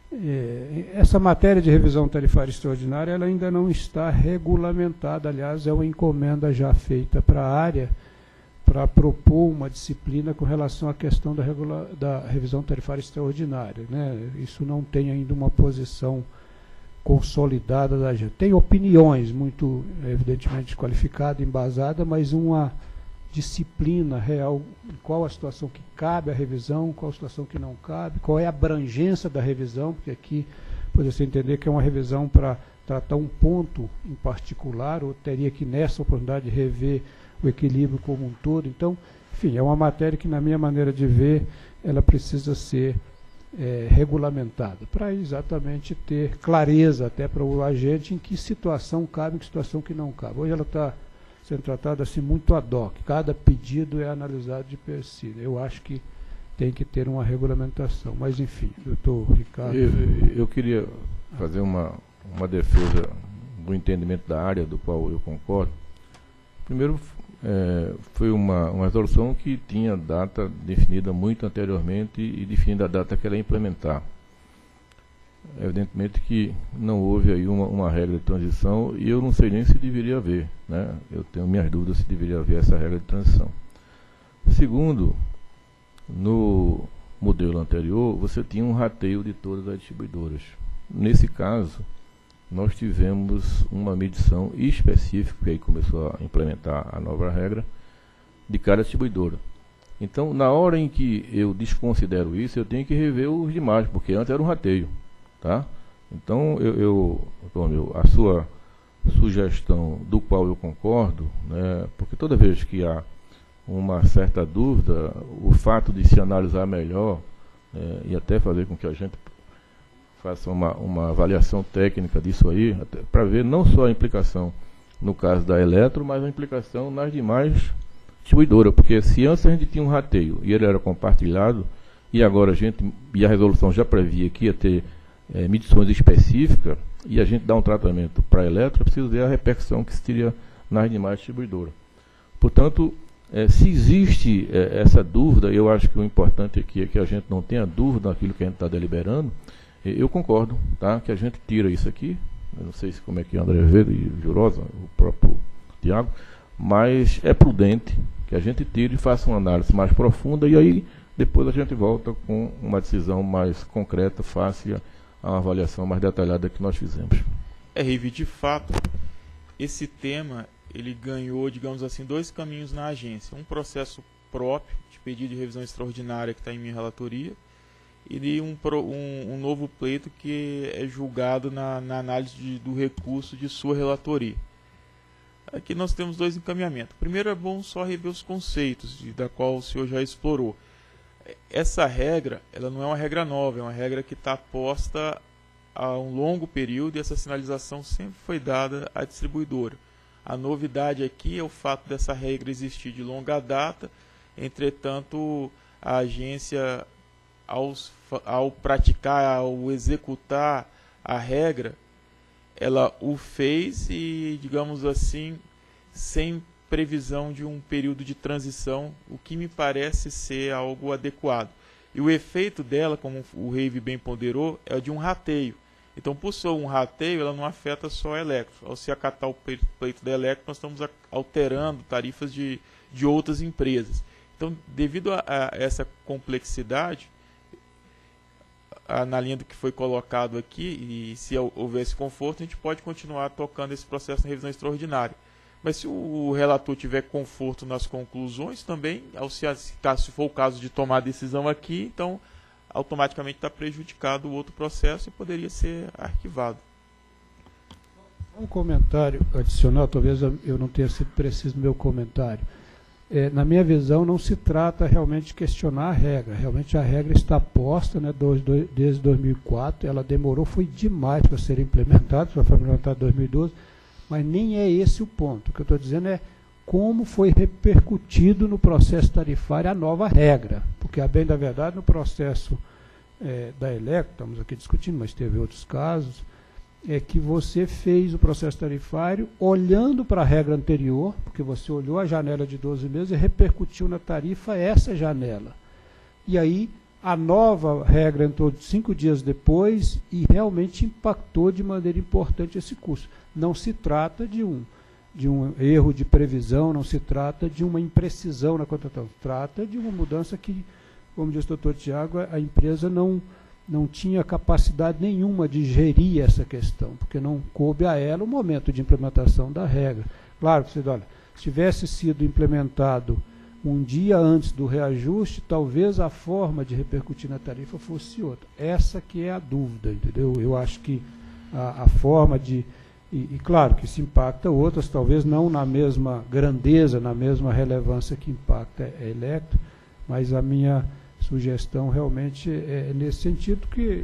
É, essa matéria de revisão tarifária extraordinária ela ainda não está regulamentada, aliás, é uma encomenda já feita para a área para propor uma disciplina com relação à questão da, regula da revisão tarifária extraordinária, né? Isso não tem ainda uma posição consolidada da gente. Tem opiniões muito, evidentemente, qualificadas, embasadas, mas uma disciplina real, qual a situação que cabe à revisão, qual a situação que não cabe, qual é a abrangência da revisão, porque aqui pode você entender que é uma revisão para tratar um ponto em particular, ou teria que nessa oportunidade rever o equilíbrio como um todo. Então, enfim, é uma matéria que, na minha maneira de ver, ela precisa ser é, regulamentada, para exatamente ter clareza até para o agente em que situação cabe e em que situação que não cabe. Hoje ela está sendo tratada assim muito ad hoc, cada pedido é analisado de per si. Eu acho que tem que ter uma regulamentação, mas enfim, doutor Ricardo... Eu, eu queria fazer uma, uma defesa do entendimento da área, do qual eu concordo. Primeiro, é, foi uma, uma resolução que tinha data definida muito anteriormente e definida a data que ela ia implementar. Evidentemente que não houve aí uma, uma regra de transição e eu não sei nem se deveria haver, né? Eu tenho minhas dúvidas se deveria haver essa regra de transição. Segundo, no modelo anterior, você tinha um rateio de todas as distribuidoras. Nesse caso, nós tivemos uma medição específica, que aí começou a implementar a nova regra, de cada distribuidora. Então, na hora em que eu desconsidero isso, eu tenho que rever os demais, porque antes era um rateio. Tá? Então, eu, eu, Antônio, a sua sugestão, do qual eu concordo, né, porque toda vez que há uma certa dúvida, o fato de se analisar melhor, é, e até fazer com que a gente faça uma, uma avaliação técnica disso aí, para ver não só a implicação no caso da Eletro, mas a implicação nas demais distribuidoras, porque se antes a gente tinha um rateio e ele era compartilhado, e agora a gente, e a resolução já previa que ia ter É, medições específicas, e a gente dá um tratamento para a Eletro, é preciso ver a repercussão que se teria nas demais distribuidoras. Portanto, é, se existe é, essa dúvida, eu acho que o importante aqui é que a gente não tenha dúvida naquilo que a gente está deliberando. Eu concordo, tá, que a gente tira isso aqui, eu não sei se como é que André Vedo e Jurosa, o próprio Tiago, mas é prudente que a gente tire e faça uma análise mais profunda, e aí depois a gente volta com uma decisão mais concreta, fácil, a uma avaliação mais detalhada que nós fizemos. É, Rivi, de fato, esse tema, ele ganhou, digamos assim, dois caminhos na agência. Um processo próprio, de pedido de revisão extraordinária, que está em minha relatoria, e um, um, um novo pleito que é julgado na, na análise de, do recurso de sua relatoria. Aqui nós temos dois encaminhamentos. Primeiro, é bom só rever os conceitos, de, da qual o senhor já explorou. Essa regra, ela não é uma regra nova, é uma regra que está posta há um longo período, e essa sinalização sempre foi dada à distribuidora. A novidade aqui é o fato dessa regra existir de longa data. Entretanto, a agência, ao, ao praticar, ao executar a regra, ela o fez e, digamos assim, sem previsão de um período de transição, o que me parece ser algo adequado. E o efeito dela, como o Reive bem ponderou, é de um rateio. Então, por ser um rateio, ela não afeta só a Eletro. Ao se acatar o pleito da Eletro, nós estamos alterando tarifas de, de outras empresas. Então, devido a, a essa complexidade, a, na linha do que foi colocado aqui, e se houvesse conforto, a gente pode continuar tocando esse processo de revisão extraordinária. Mas se o relator tiver conforto nas conclusões também, ao se, se for o caso de tomar a decisão aqui, então automaticamente está prejudicado o outro processo e poderia ser arquivado. Um comentário adicional, talvez eu não tenha sido preciso no meu comentário. É, na minha visão, não se trata realmente de questionar a regra. Realmente a regra está posta, né, desde dois mil e quatro, ela demorou, foi demais para ser implementada, só foi implementada em dois mil e doze, mas nem é esse o ponto. O que eu estou dizendo é como foi repercutido no processo tarifário a nova regra. Porque, a bem da verdade, no processo é, da Electro, estamos aqui discutindo, mas teve outros casos, é que você fez o processo tarifário olhando para a regra anterior, porque você olhou a janela de doze meses e repercutiu na tarifa essa janela. E aí A nova regra entrou cinco dias depois e realmente impactou de maneira importante esse custo. Não se trata de um, de um erro de previsão, não se trata de uma imprecisão na contratação. Trata de uma mudança que, como diz o doutor Tiago, a empresa não, não tinha capacidade nenhuma de gerir essa questão, porque não coube a ela o momento de implementação da regra. Claro que você olha, se tivesse sido implementado um dia antes do reajuste, talvez a forma de repercutir na tarifa fosse outra. Essa que é a dúvida, entendeu? Eu acho que a, a forma de... E, e claro que se impacta outras, talvez não na mesma grandeza, na mesma relevância que impacta a Elektro, mas a minha sugestão realmente é nesse sentido, que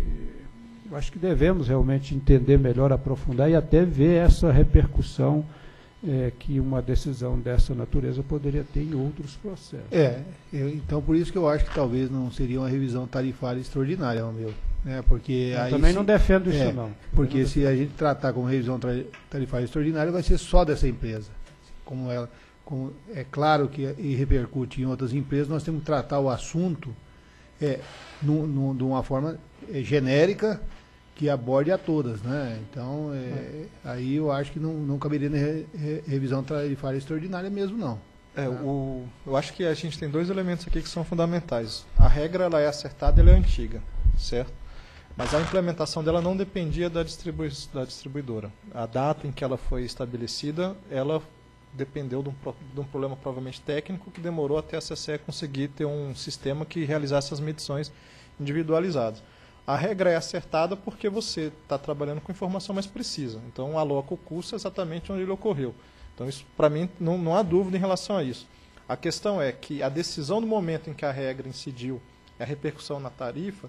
eu acho que devemos realmente entender melhor, aprofundar e até ver essa repercussão É, que uma decisão dessa natureza poderia ter em outros processos. É, eu, então por isso que eu acho que talvez não seria uma revisão tarifária extraordinária, meu, né? Porque eu aí também se, não defendo isso é, não. Porque não se a gente tratar como revisão tarifária extraordinária, vai ser só dessa empresa. Como ela, como é claro que e repercute em outras empresas, nós temos que tratar o assunto é, no, no, de uma forma é, genérica, que aborde a todas, né? Então, é, é. aí eu acho que não, não caberia na re, re, revisão tarifária extraordinária mesmo, não. É, né? o, eu acho que a gente tem dois elementos aqui que são fundamentais. A regra ela é acertada, ela é antiga, certo? Mas a implementação dela não dependia da, distribui da distribuidora. A data em que ela foi estabelecida, ela dependeu de um, de um problema provavelmente técnico que demorou até a C C E conseguir ter um sistema que realizasse as medições individualizadas. A regra é acertada porque você está trabalhando com informação mais precisa. Então, aloca o custo exatamente onde ele ocorreu. Então, isso, para mim, não, não há dúvida em relação a isso. A questão é que a decisão do momento em que a regra incidiu, a repercussão na tarifa,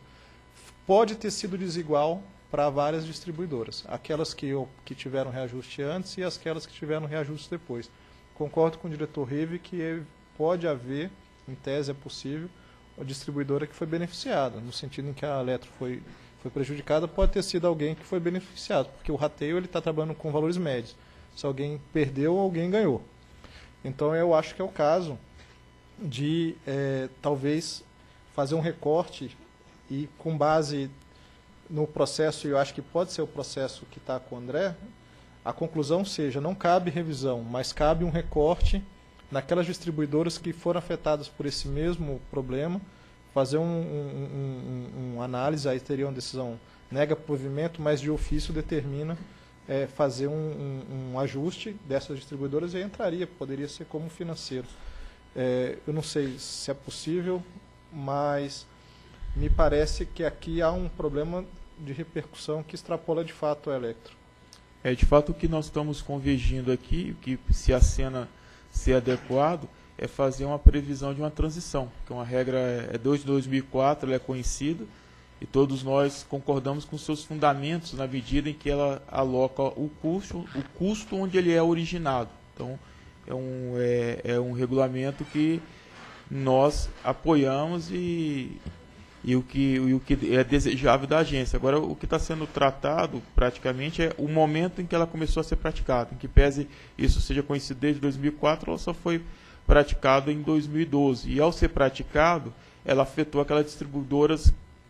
pode ter sido desigual para várias distribuidoras. Aquelas que, que tiveram reajuste antes e aquelas que tiveram reajuste depois. Concordo com o diretor Rive que pode haver, em tese é possível, a distribuidora que foi beneficiada, no sentido em que a Elektro foi, foi prejudicada, pode ter sido alguém que foi beneficiado, porque o rateio está trabalhando com valores médios. Se alguém perdeu, alguém ganhou. Então, eu acho que é o caso de, é, talvez, fazer um recorte e, com base no processo, e eu acho que pode ser o processo que está com o André, a conclusão seja, não cabe revisão, mas cabe um recorte naquelas distribuidoras que foram afetadas por esse mesmo problema, fazer um, um, um, um análise, aí teria uma decisão nega provimento, mas de ofício determina é, fazer um, um, um ajuste dessas distribuidoras e aí entraria, poderia ser como financeiro. É, eu não sei se é possível, mas me parece que aqui há um problema de repercussão que extrapola de fato a Elektro. É, de fato, o que nós estamos convergindo aqui, que se a cena ser adequado, é fazer uma previsão de uma transição, que uma regra é desde dois mil e quatro, ela é conhecida, e todos nós concordamos com seus fundamentos na medida em que ela aloca o custo, o custo onde ele é originado. Então, é um, é, é um regulamento que nós apoiamos e, e, o que, e o que é desejável da agência. Agora, o que está sendo tratado, praticamente, é o momento em que ela começou a ser praticada. Em que pese isso seja conhecido desde dois mil e quatro, ela só foi praticada em dois mil e doze. E, ao ser praticado, ela afetou aquelas distribuidoras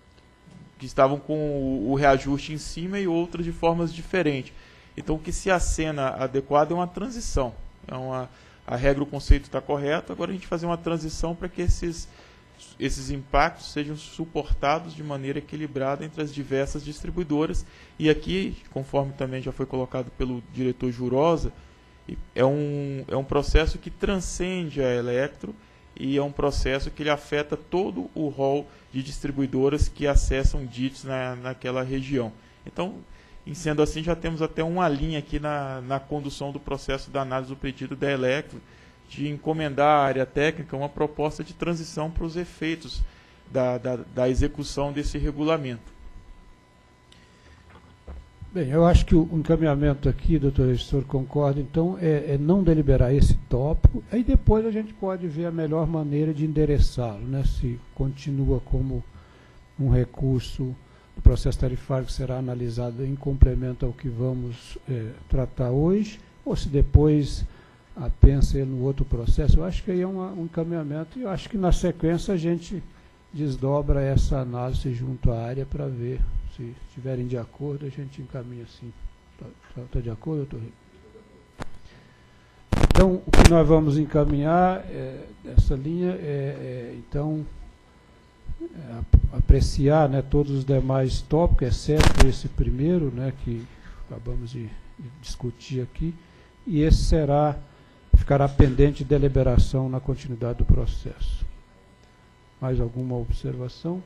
que estavam com o, o reajuste em cima e outras de formas diferentes. Então, o que se acena adequado é uma transição. É uma, a regra, o conceito está correto, agora a gente fazer uma transição para que esses... esses impactos sejam suportados de maneira equilibrada entre as diversas distribuidoras. E aqui, conforme também já foi colocado pelo diretor Jurosa, é um, é um processo que transcende a Elektro e é um processo que ele afeta todo o rol de distribuidoras que acessam D I Ts na, naquela região. Então, em sendo assim, já temos até uma linha aqui na, na condução do processo da análise do pedido da Elektro, de encomendar à área técnica uma proposta de transição para os efeitos da, da, da execução desse regulamento. Bem, eu acho que o encaminhamento aqui, doutor Gestor, concorda, então, é, é não deliberar esse tópico, aí depois a gente pode ver a melhor maneira de endereçá-lo, né? Se continua como um recurso do processo tarifário que será analisado em complemento ao que vamos é, tratar hoje, ou se depois a pensa no outro processo. Eu acho que aí é uma, um encaminhamento, e eu acho que na sequência a gente desdobra essa análise junto à área para ver se estiverem de acordo, a gente encaminha assim. Está tá de acordo, doutor? Então, o que nós vamos encaminhar é, nessa linha é, é então, é, apreciar, né, todos os demais tópicos, exceto esse primeiro, né, que acabamos de, de discutir aqui, e esse será, ficará pendente de deliberação na continuidade do processo. Mais alguma observação?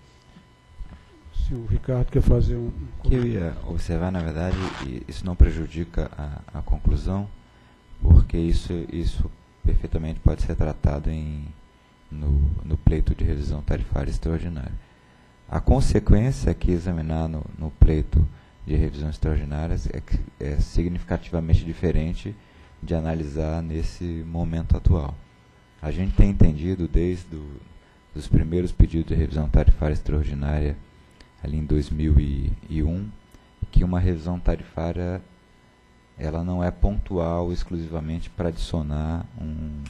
Se o Ricardo quer fazer um... que eu ia observar, na verdade, e isso não prejudica a, a conclusão, porque isso, isso perfeitamente pode ser tratado em, no, no pleito de revisão tarifária extraordinária. A consequência que examinar no, no pleito de revisão extraordinária é, que é significativamente diferente de analisar nesse momento atual. A gente tem entendido desde do, os primeiros pedidos de revisão tarifária extraordinária, ali em dois mil e um, que uma revisão tarifária ela não é pontual exclusivamente para adicionar um,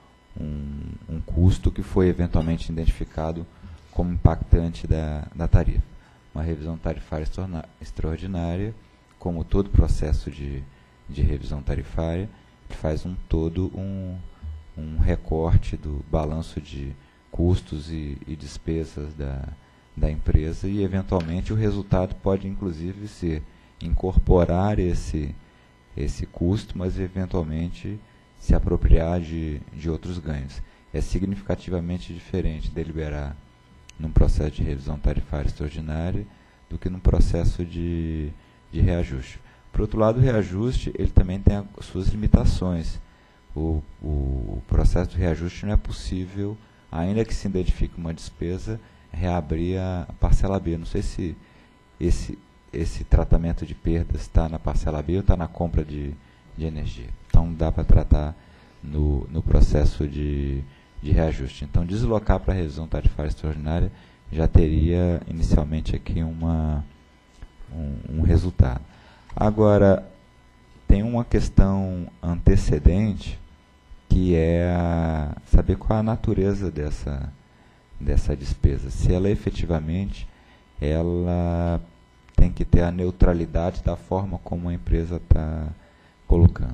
um, um custo que foi eventualmente identificado como impactante da, da tarifa. Uma revisão tarifária extraordinária, como todo processo de, de revisão tarifária, faz um todo um, um recorte do balanço de custos e, e despesas da, da empresa e, eventualmente, o resultado pode, inclusive, ser incorporar esse, esse custo, mas, eventualmente, se apropriar de, de outros ganhos. É significativamente diferente deliberar num processo de revisão tarifária extraordinária do que num processo de, de reajuste. Por outro lado, o reajuste ele também tem as suas limitações. O, o processo de reajuste não é possível, ainda que se identifique uma despesa, reabrir a parcela B. Não sei se esse, esse tratamento de perdas está na parcela B ou está na compra de, de energia. Então, dá para tratar no, no processo de, de reajuste. Então, deslocar para a revisão tarifária extraordinária já teria, inicialmente, aqui uma, um, um resultado. Agora, tem uma questão antecedente, que é a, saber qual a natureza dessa, dessa despesa. Se ela efetivamente ela tem que ter a neutralidade da forma como a empresa está colocando.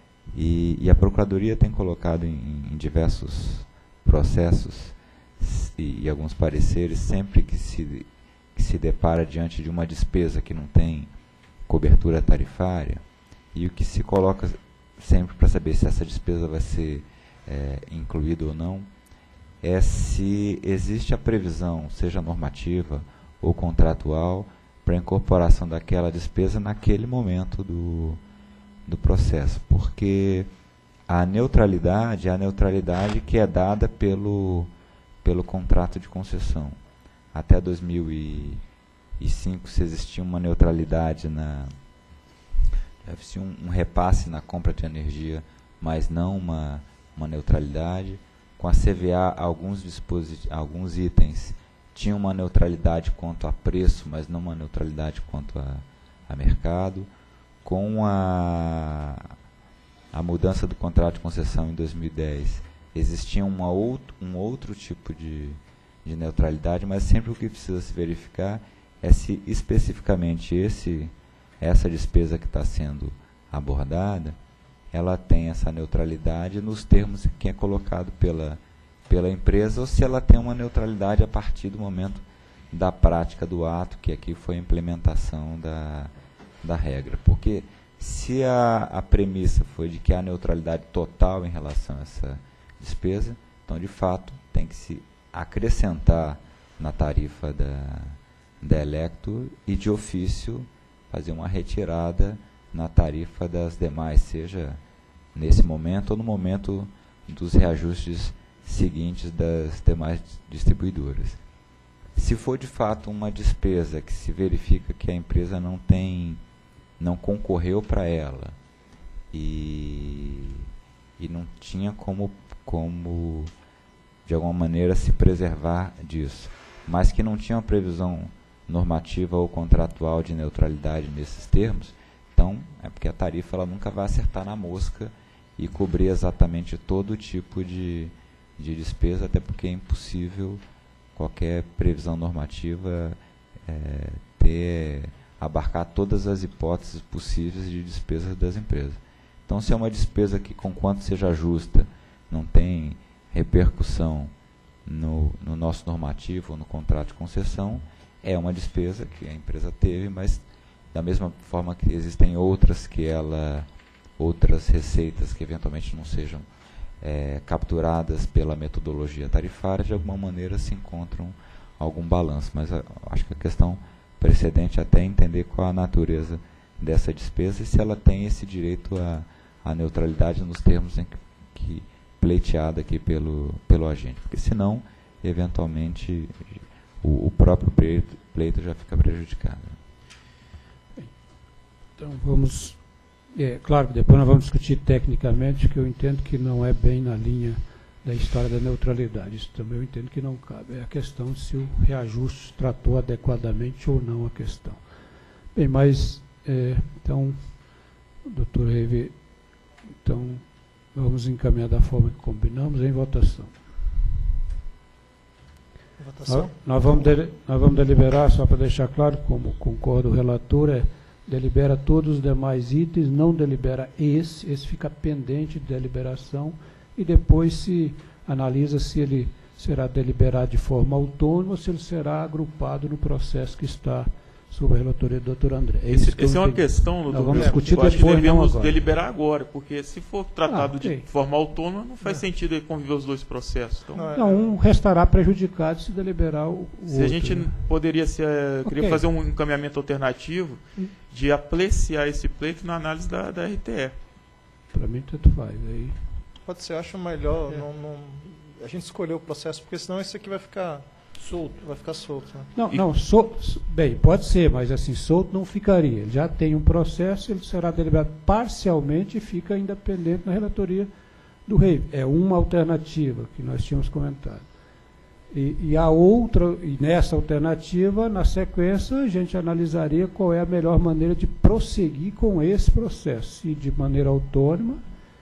E, e a Procuradoria tem colocado em, em diversos processos e, e alguns pareceres, sempre que se, que se depara diante de uma despesa que não tem cobertura tarifária, e o que se coloca sempre para saber se essa despesa vai ser é, incluída ou não, é se existe a previsão, seja normativa ou contratual, para a incorporação daquela despesa naquele momento do, do processo. Porque a neutralidade é a neutralidade que é dada pelo, pelo contrato de concessão. Até dois mil e cinco, se existia uma neutralidade na... Deve-se um, um repasse na compra de energia, mas não uma, uma neutralidade. Com a C V A, alguns, alguns itens tinham uma neutralidade quanto a preço, mas não uma neutralidade quanto a, a mercado. Com a, a mudança do contrato de concessão em dois mil e dez, existia uma outro, um outro tipo de, de neutralidade, mas sempre o que precisa se verificar é se especificamente esse... essa despesa que está sendo abordada, ela tem essa neutralidade nos termos que é colocado pela, pela empresa, ou se ela tem uma neutralidade a partir do momento da prática do ato, que aqui foi a implementação da, da regra. Porque se a, a premissa foi de que há neutralidade total em relação a essa despesa, então, de fato, tem que se acrescentar na tarifa da, da Electro e, de ofício, fazer uma retirada na tarifa das demais, seja nesse momento ou no momento dos reajustes seguintes das demais distribuidoras. Se for de fato uma despesa que se verifica que a empresa não tem, não concorreu para ela e, e não tinha como, como de alguma maneira se preservar disso, mas que não tinha uma previsão normativa ou contratual de neutralidade nesses termos, então é porque a tarifa ela nunca vai acertar na mosca e cobrir exatamente todo tipo de, de despesa, até porque é impossível qualquer previsão normativa é, ter, abarcar todas as hipóteses possíveis de despesas das empresas. Então, se é uma despesa que, conquanto seja justa, não tem repercussão no, no nosso normativo ou no contrato de concessão, é uma despesa que a empresa teve, mas da mesma forma que existem outras que ela, outras receitas que eventualmente não sejam é, capturadas pela metodologia tarifária, de alguma maneira se encontram algum balanço. Mas a, acho que a questão precedente é até entender qual a natureza dessa despesa e se ela tem esse direito à, à neutralidade nos termos em que, que pleiteada aqui pelo, pelo agente, porque senão, eventualmente, o, o próprio pleito, pleito já fica prejudicado. Então vamos, é claro que depois nós vamos discutir tecnicamente, que eu entendo que não é bem na linha da história da neutralidade, isso também eu entendo que não cabe, é a questão de se o reajuste tratou adequadamente ou não a questão. Bem, mas, é, então, doutor Reive, então, vamos encaminhar da forma que combinamos em votação. Votação? Nós, nós, vamos dele, nós vamos deliberar, só para deixar claro, como concorda o relator, é delibera todos os demais itens, não delibera esse, esse fica pendente de deliberação, e depois se analisa se ele será deliberado de forma autônoma ou se ele será agrupado no processo que está sob a relatoria do doutor André. É Esse, que essa é uma questão, doutor, vamos eu discutir acho depois, que devemos não agora. deliberar agora, porque se for tratado Ah, okay. de forma autônoma, não faz É. sentido ele conviver os dois processos. Então, Não, é- Não, um restará prejudicado se deliberar o, o se outro. a gente né? poderia ser, eh, queria Ok. fazer um encaminhamento alternativo Hum. de apreciar esse pleito na análise da, da R T E. Para mim, tanto faz. Aí, Pode ser, eu acho melhor É. não, não- a gente escolher o processo, porque senão isso aqui vai ficar solto, vai ficar solto. Né? não, E- não sol, bem, pode ser, mas assim, solto não ficaria. Ele já tem um processo, ele será deliberado parcialmente e fica independente na relatoria do rei. É uma alternativa que nós tínhamos comentado. E, e a outra, e nessa alternativa, na sequência, a gente analisaria qual é a melhor maneira de prosseguir com esse processo, se de maneira autônoma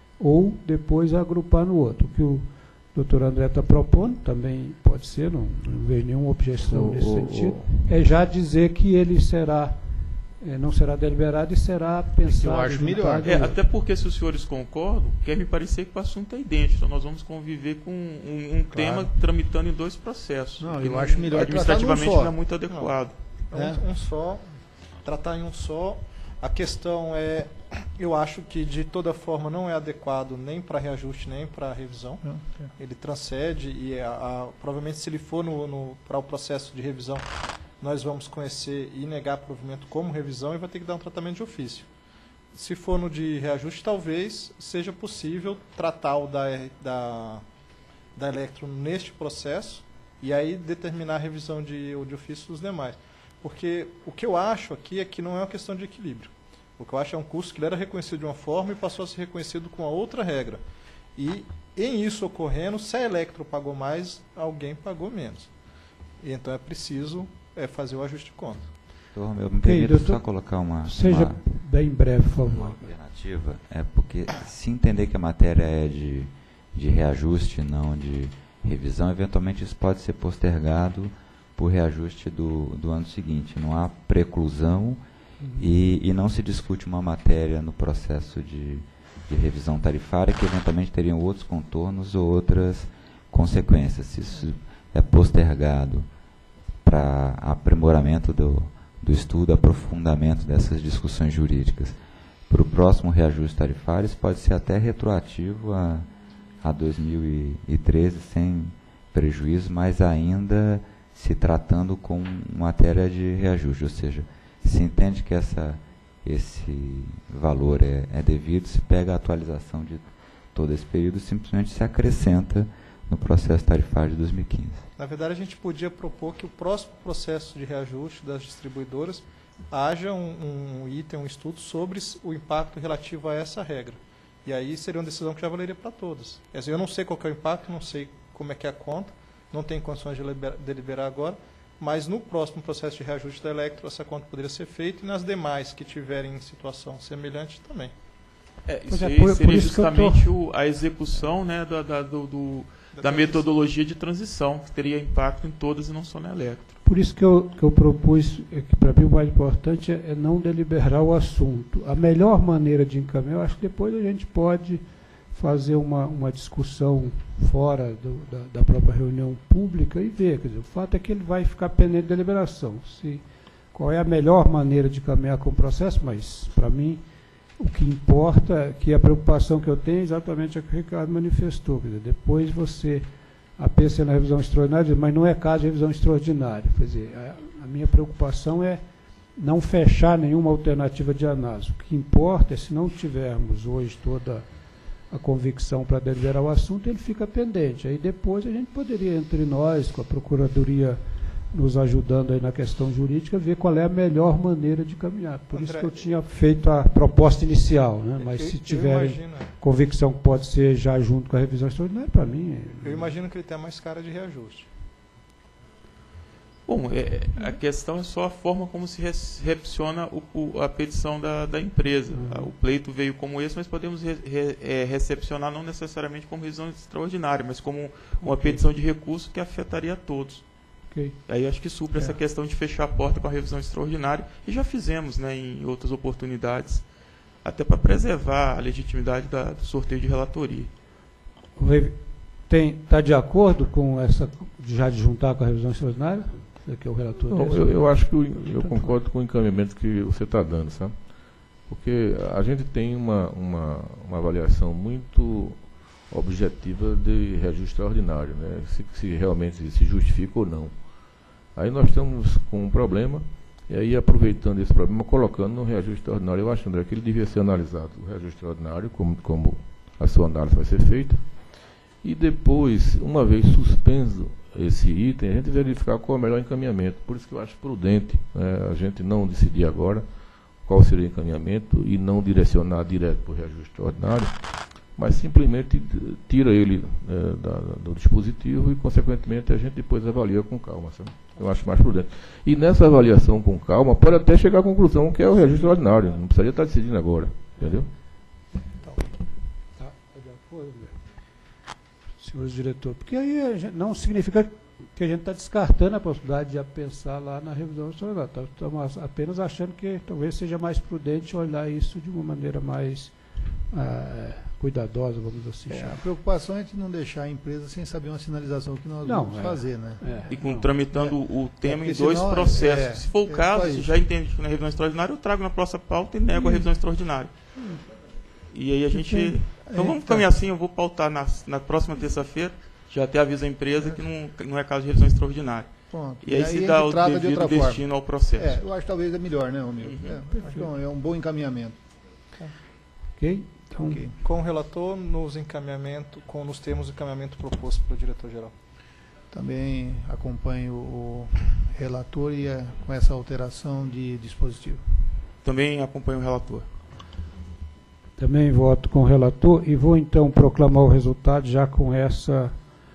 ou depois agrupar no outro. O que o doutor André está propondo, também pode ser, não, não vejo nenhuma objeção O- nesse o- sentido, é já dizer que ele será, eh, não será deliberado e será pensado. acho juntado melhor. ao É, outro. até porque, se os senhores concordam, quer me parecer que o assunto é idêntico. Então, nós vamos conviver com um, um tema tramitando em dois processos. Não, que eu acho melhor administrativamente tratar num só. não é muito adequado. É um, um só, tratar em um só. A questão é, eu acho que de toda forma não é adequado nem para reajuste nem para revisão. Ele transcende e a, a, provavelmente se ele for no, no, para o processo de revisão, nós vamos conhecer e negar provimento como revisão e vai ter que dar um tratamento de ofício. Se for no de reajuste, talvez seja possível tratar o da, da, da Electro neste processo e aí determinar a revisão de, de ofício dos demais. Porque o que eu acho aqui é que não é uma questão de equilíbrio. O que eu acho é um custo que ele era reconhecido de uma forma e passou a ser reconhecido com a outra regra. E em isso ocorrendo, se a Electro pagou mais, alguém pagou menos. E então é preciso é, fazer o ajuste de conta. Doutor Romeu, me Ok, permita doutor, só colocar uma, Seja uma, bem breve, por uma favor. alternativa, é porque se entender que a matéria é de, de reajuste, não de revisão, eventualmente isso pode ser postergado por reajuste do, do ano seguinte. Não há preclusão e, e não se discute uma matéria no processo de, de revisão tarifária que eventualmente teriam outros contornos ou outras consequências. Se isso é postergado para aprimoramento do, do estudo, aprofundamento dessas discussões jurídicas para o próximo reajuste tarifário, isso pode ser até retroativo a, a dois mil e treze, sem prejuízo, mas ainda se tratando com matéria de reajuste, ou seja, se entende que essa, esse valor é, é devido, se pega a atualização de todo esse período, simplesmente se acrescenta no processo tarifário de dois mil e quinze. Na verdade, a gente podia propor que o próximo processo de reajuste das distribuidoras haja um, um item, um estudo sobre o impacto relativo a essa regra. E aí seria uma decisão que já valeria para todas. Quer dizer, eu não sei qual que é o impacto, não sei como é que é a conta, não tenho condições de deliberar agora, mas no próximo processo de reajuste da Electro, essa conta poderia ser feita e nas demais que tiverem em situação semelhante também. É, Pois isso é, aí por- por seria isso que eu tô- justamente o- a execução, né, da, da- do, do- da metodologia de transição, que teria impacto em todas e não só na Electro. Por isso que eu, que eu propus, é que para mim o mais importante é, é não deliberar o assunto. A melhor maneira de encaminhar, eu acho que depois a gente pode fazer uma, uma discussão fora do, da, da própria reunião pública e ver. Quer dizer, o fato é que ele vai ficar pendente de deliberação. Se, qual é a melhor maneira de caminhar com o processo, mas, para mim, o que importa é que a preocupação que eu tenho é exatamente a que o Ricardo manifestou. Quer dizer, depois você, a P C na revisão extraordinária, mas não é caso de revisão extraordinária. Quer dizer, a, a minha preocupação é não fechar nenhuma alternativa de análise. O que importa é, se não tivermos hoje toda a convicção para deliberar o assunto, ele fica pendente. Aí depois a gente poderia, entre nós, com a Procuradoria nos ajudando aí na questão jurídica, ver qual é a melhor maneira de caminhar. Por André, isso que eu tinha feito a proposta inicial, né? Mas eu, se tiverem imagino, convicção que pode ser já junto com a revisão extraordinária, para mim... Eu imagino que ele tem mais cara de reajuste. Bom, é, a questão é só a forma como se recepciona o, o, a petição da, da empresa. Uhum. O pleito veio como esse, mas podemos re, re, é, recepcionar não necessariamente como revisão extraordinária, mas como uma okay. petição de recurso que afetaria a todos. Okay. Aí acho que supre é. essa questão de fechar a porta com a revisão extraordinária, e já fizemos, né, em outras oportunidades, até para preservar a legitimidade da, do sorteio de relatoria. Está de acordo com essa, já de juntar com a revisão extraordinária? Que é o relator. Não, eu, eu acho que eu, eu concordo com o encaminhamento que você está dando, sabe? Porque a gente tem uma, uma, uma avaliação muito objetiva de reajuste extraordinário, né? Se, se realmente se justifica ou não. Aí nós estamos com um problema, e aí aproveitando esse problema, colocando no reajuste extraordinário. Eu acho, André, que ele devia ser analisado, o reajuste extraordinário, como, como a sua análise vai ser feita, e depois, uma vez suspenso esse item, a gente verificar qual é o melhor encaminhamento. Por isso que eu acho prudente, né, a gente não decidir agora qual seria o encaminhamento e não direcionar direto para o reajuste extraordinário, mas simplesmente tira ele é, da, do dispositivo e, consequentemente, a gente depois avalia com calma. Sabe? Eu acho mais prudente. E nessa avaliação com calma, pode até chegar à conclusão que é o reajuste extraordinário. Não precisaria estar decidindo agora. Entendeu? Então, tá, de acordo, senhores diretor, porque aí a gente, não significa que a gente está descartando a possibilidade de pensar lá na revisão extraordinária. Estamos apenas achando que talvez seja mais prudente olhar isso de uma maneira mais ah, cuidadosa, vamos assim é, chamar. A preocupação é de não deixar a empresa sem saber uma sinalização que nós não, vamos é, fazer, né? É, e com, não, tramitando é, o tema é, em dois senão, processos. É, se for o é, caso, é, se já entende que na revisão extraordinária, eu trago na próxima pauta e nego hum. a revisão extraordinária. Hum. E aí a gente... Sim. Então vamos caminhar assim, eu vou pautar na, na próxima terça-feira, já até aviso a empresa é. que não, não é caso de revisão extraordinária. Pronto. E aí, e aí se dá o devido de destino forma. ao processo. É, eu acho que talvez é melhor, né, Romeu? Uhum. É, acho que é um bom encaminhamento. Ok? Então, okay. Com o relator, nos encaminhamento, com, nos termos de encaminhamento proposto pelo diretor-geral. Também acompanho o relator e a, com essa alteração de dispositivo. Também acompanho o relator. Também voto com o relator e vou então proclamar o resultado já com essa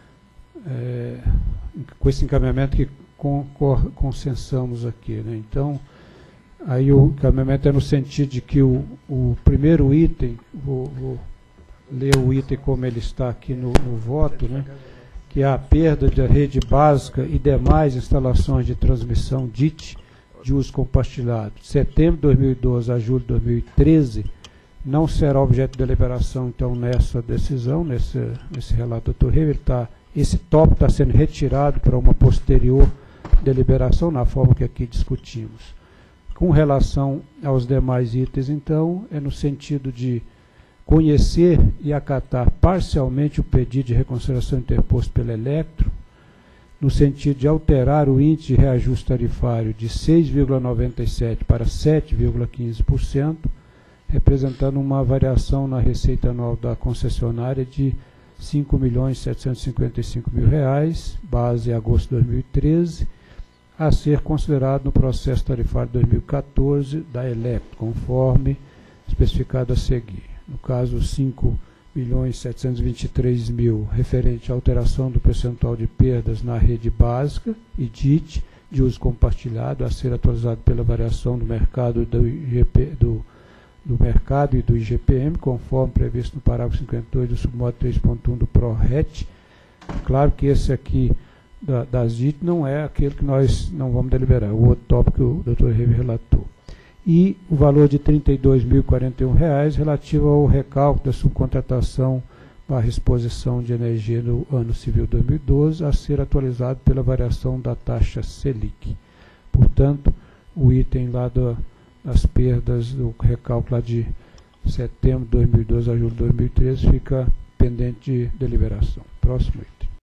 é, com esse encaminhamento que concor, consensamos aqui, né? Então, aí o encaminhamento é no sentido de que o, o primeiro item, vou, vou ler o item como ele está aqui no, no voto, né? Que é a perda da rede básica e demais instalações de transmissão D I T de uso compartilhado, de setembro de dois mil e doze a julho de dois mil e treze, não será objeto de deliberação, então, nessa decisão, nesse, nesse relato do doutor Ribeiro, tá, esse tópico está sendo retirado para uma posterior deliberação, na forma que aqui discutimos. Com relação aos demais itens, então, é no sentido de conhecer e acatar parcialmente o pedido de reconsideração interposto pela Electro, no sentido de alterar o índice de reajuste tarifário de seis vírgula noventa e sete por cento para sete vírgula quinze por cento, representando uma variação na receita anual da concessionária de cinco milhões setecentos e cinquenta e cinco mil reais, base agosto de dois mil e treze, a ser considerado no processo tarifário de dois mil e quatorze da Electro, conforme especificado a seguir. No caso, cinco milhões setecentos e vinte e três mil, referente à alteração do percentual de perdas na rede básica e D I T de uso compartilhado, a ser atualizado pela variação do mercado do I G P, do do mercado e do I G P M, conforme previsto no parágrafo cinquenta e dois do submodo três ponto um do PRORET, Claro que esse aqui da, das D I T não é aquele que nós não vamos deliberar, o outro tópico que o doutor Reve relatou. E o valor de trinta e dois mil e quarenta e um reais relativo ao recálculo da subcontratação para exposição de energia no ano civil dois mil e doze, a ser atualizado pela variação da taxa Selic. Portanto, o item lá do, das perdas do recálculo lá de setembro de dois mil e doze a julho de dois mil e treze fica pendente de deliberação. Próximo item.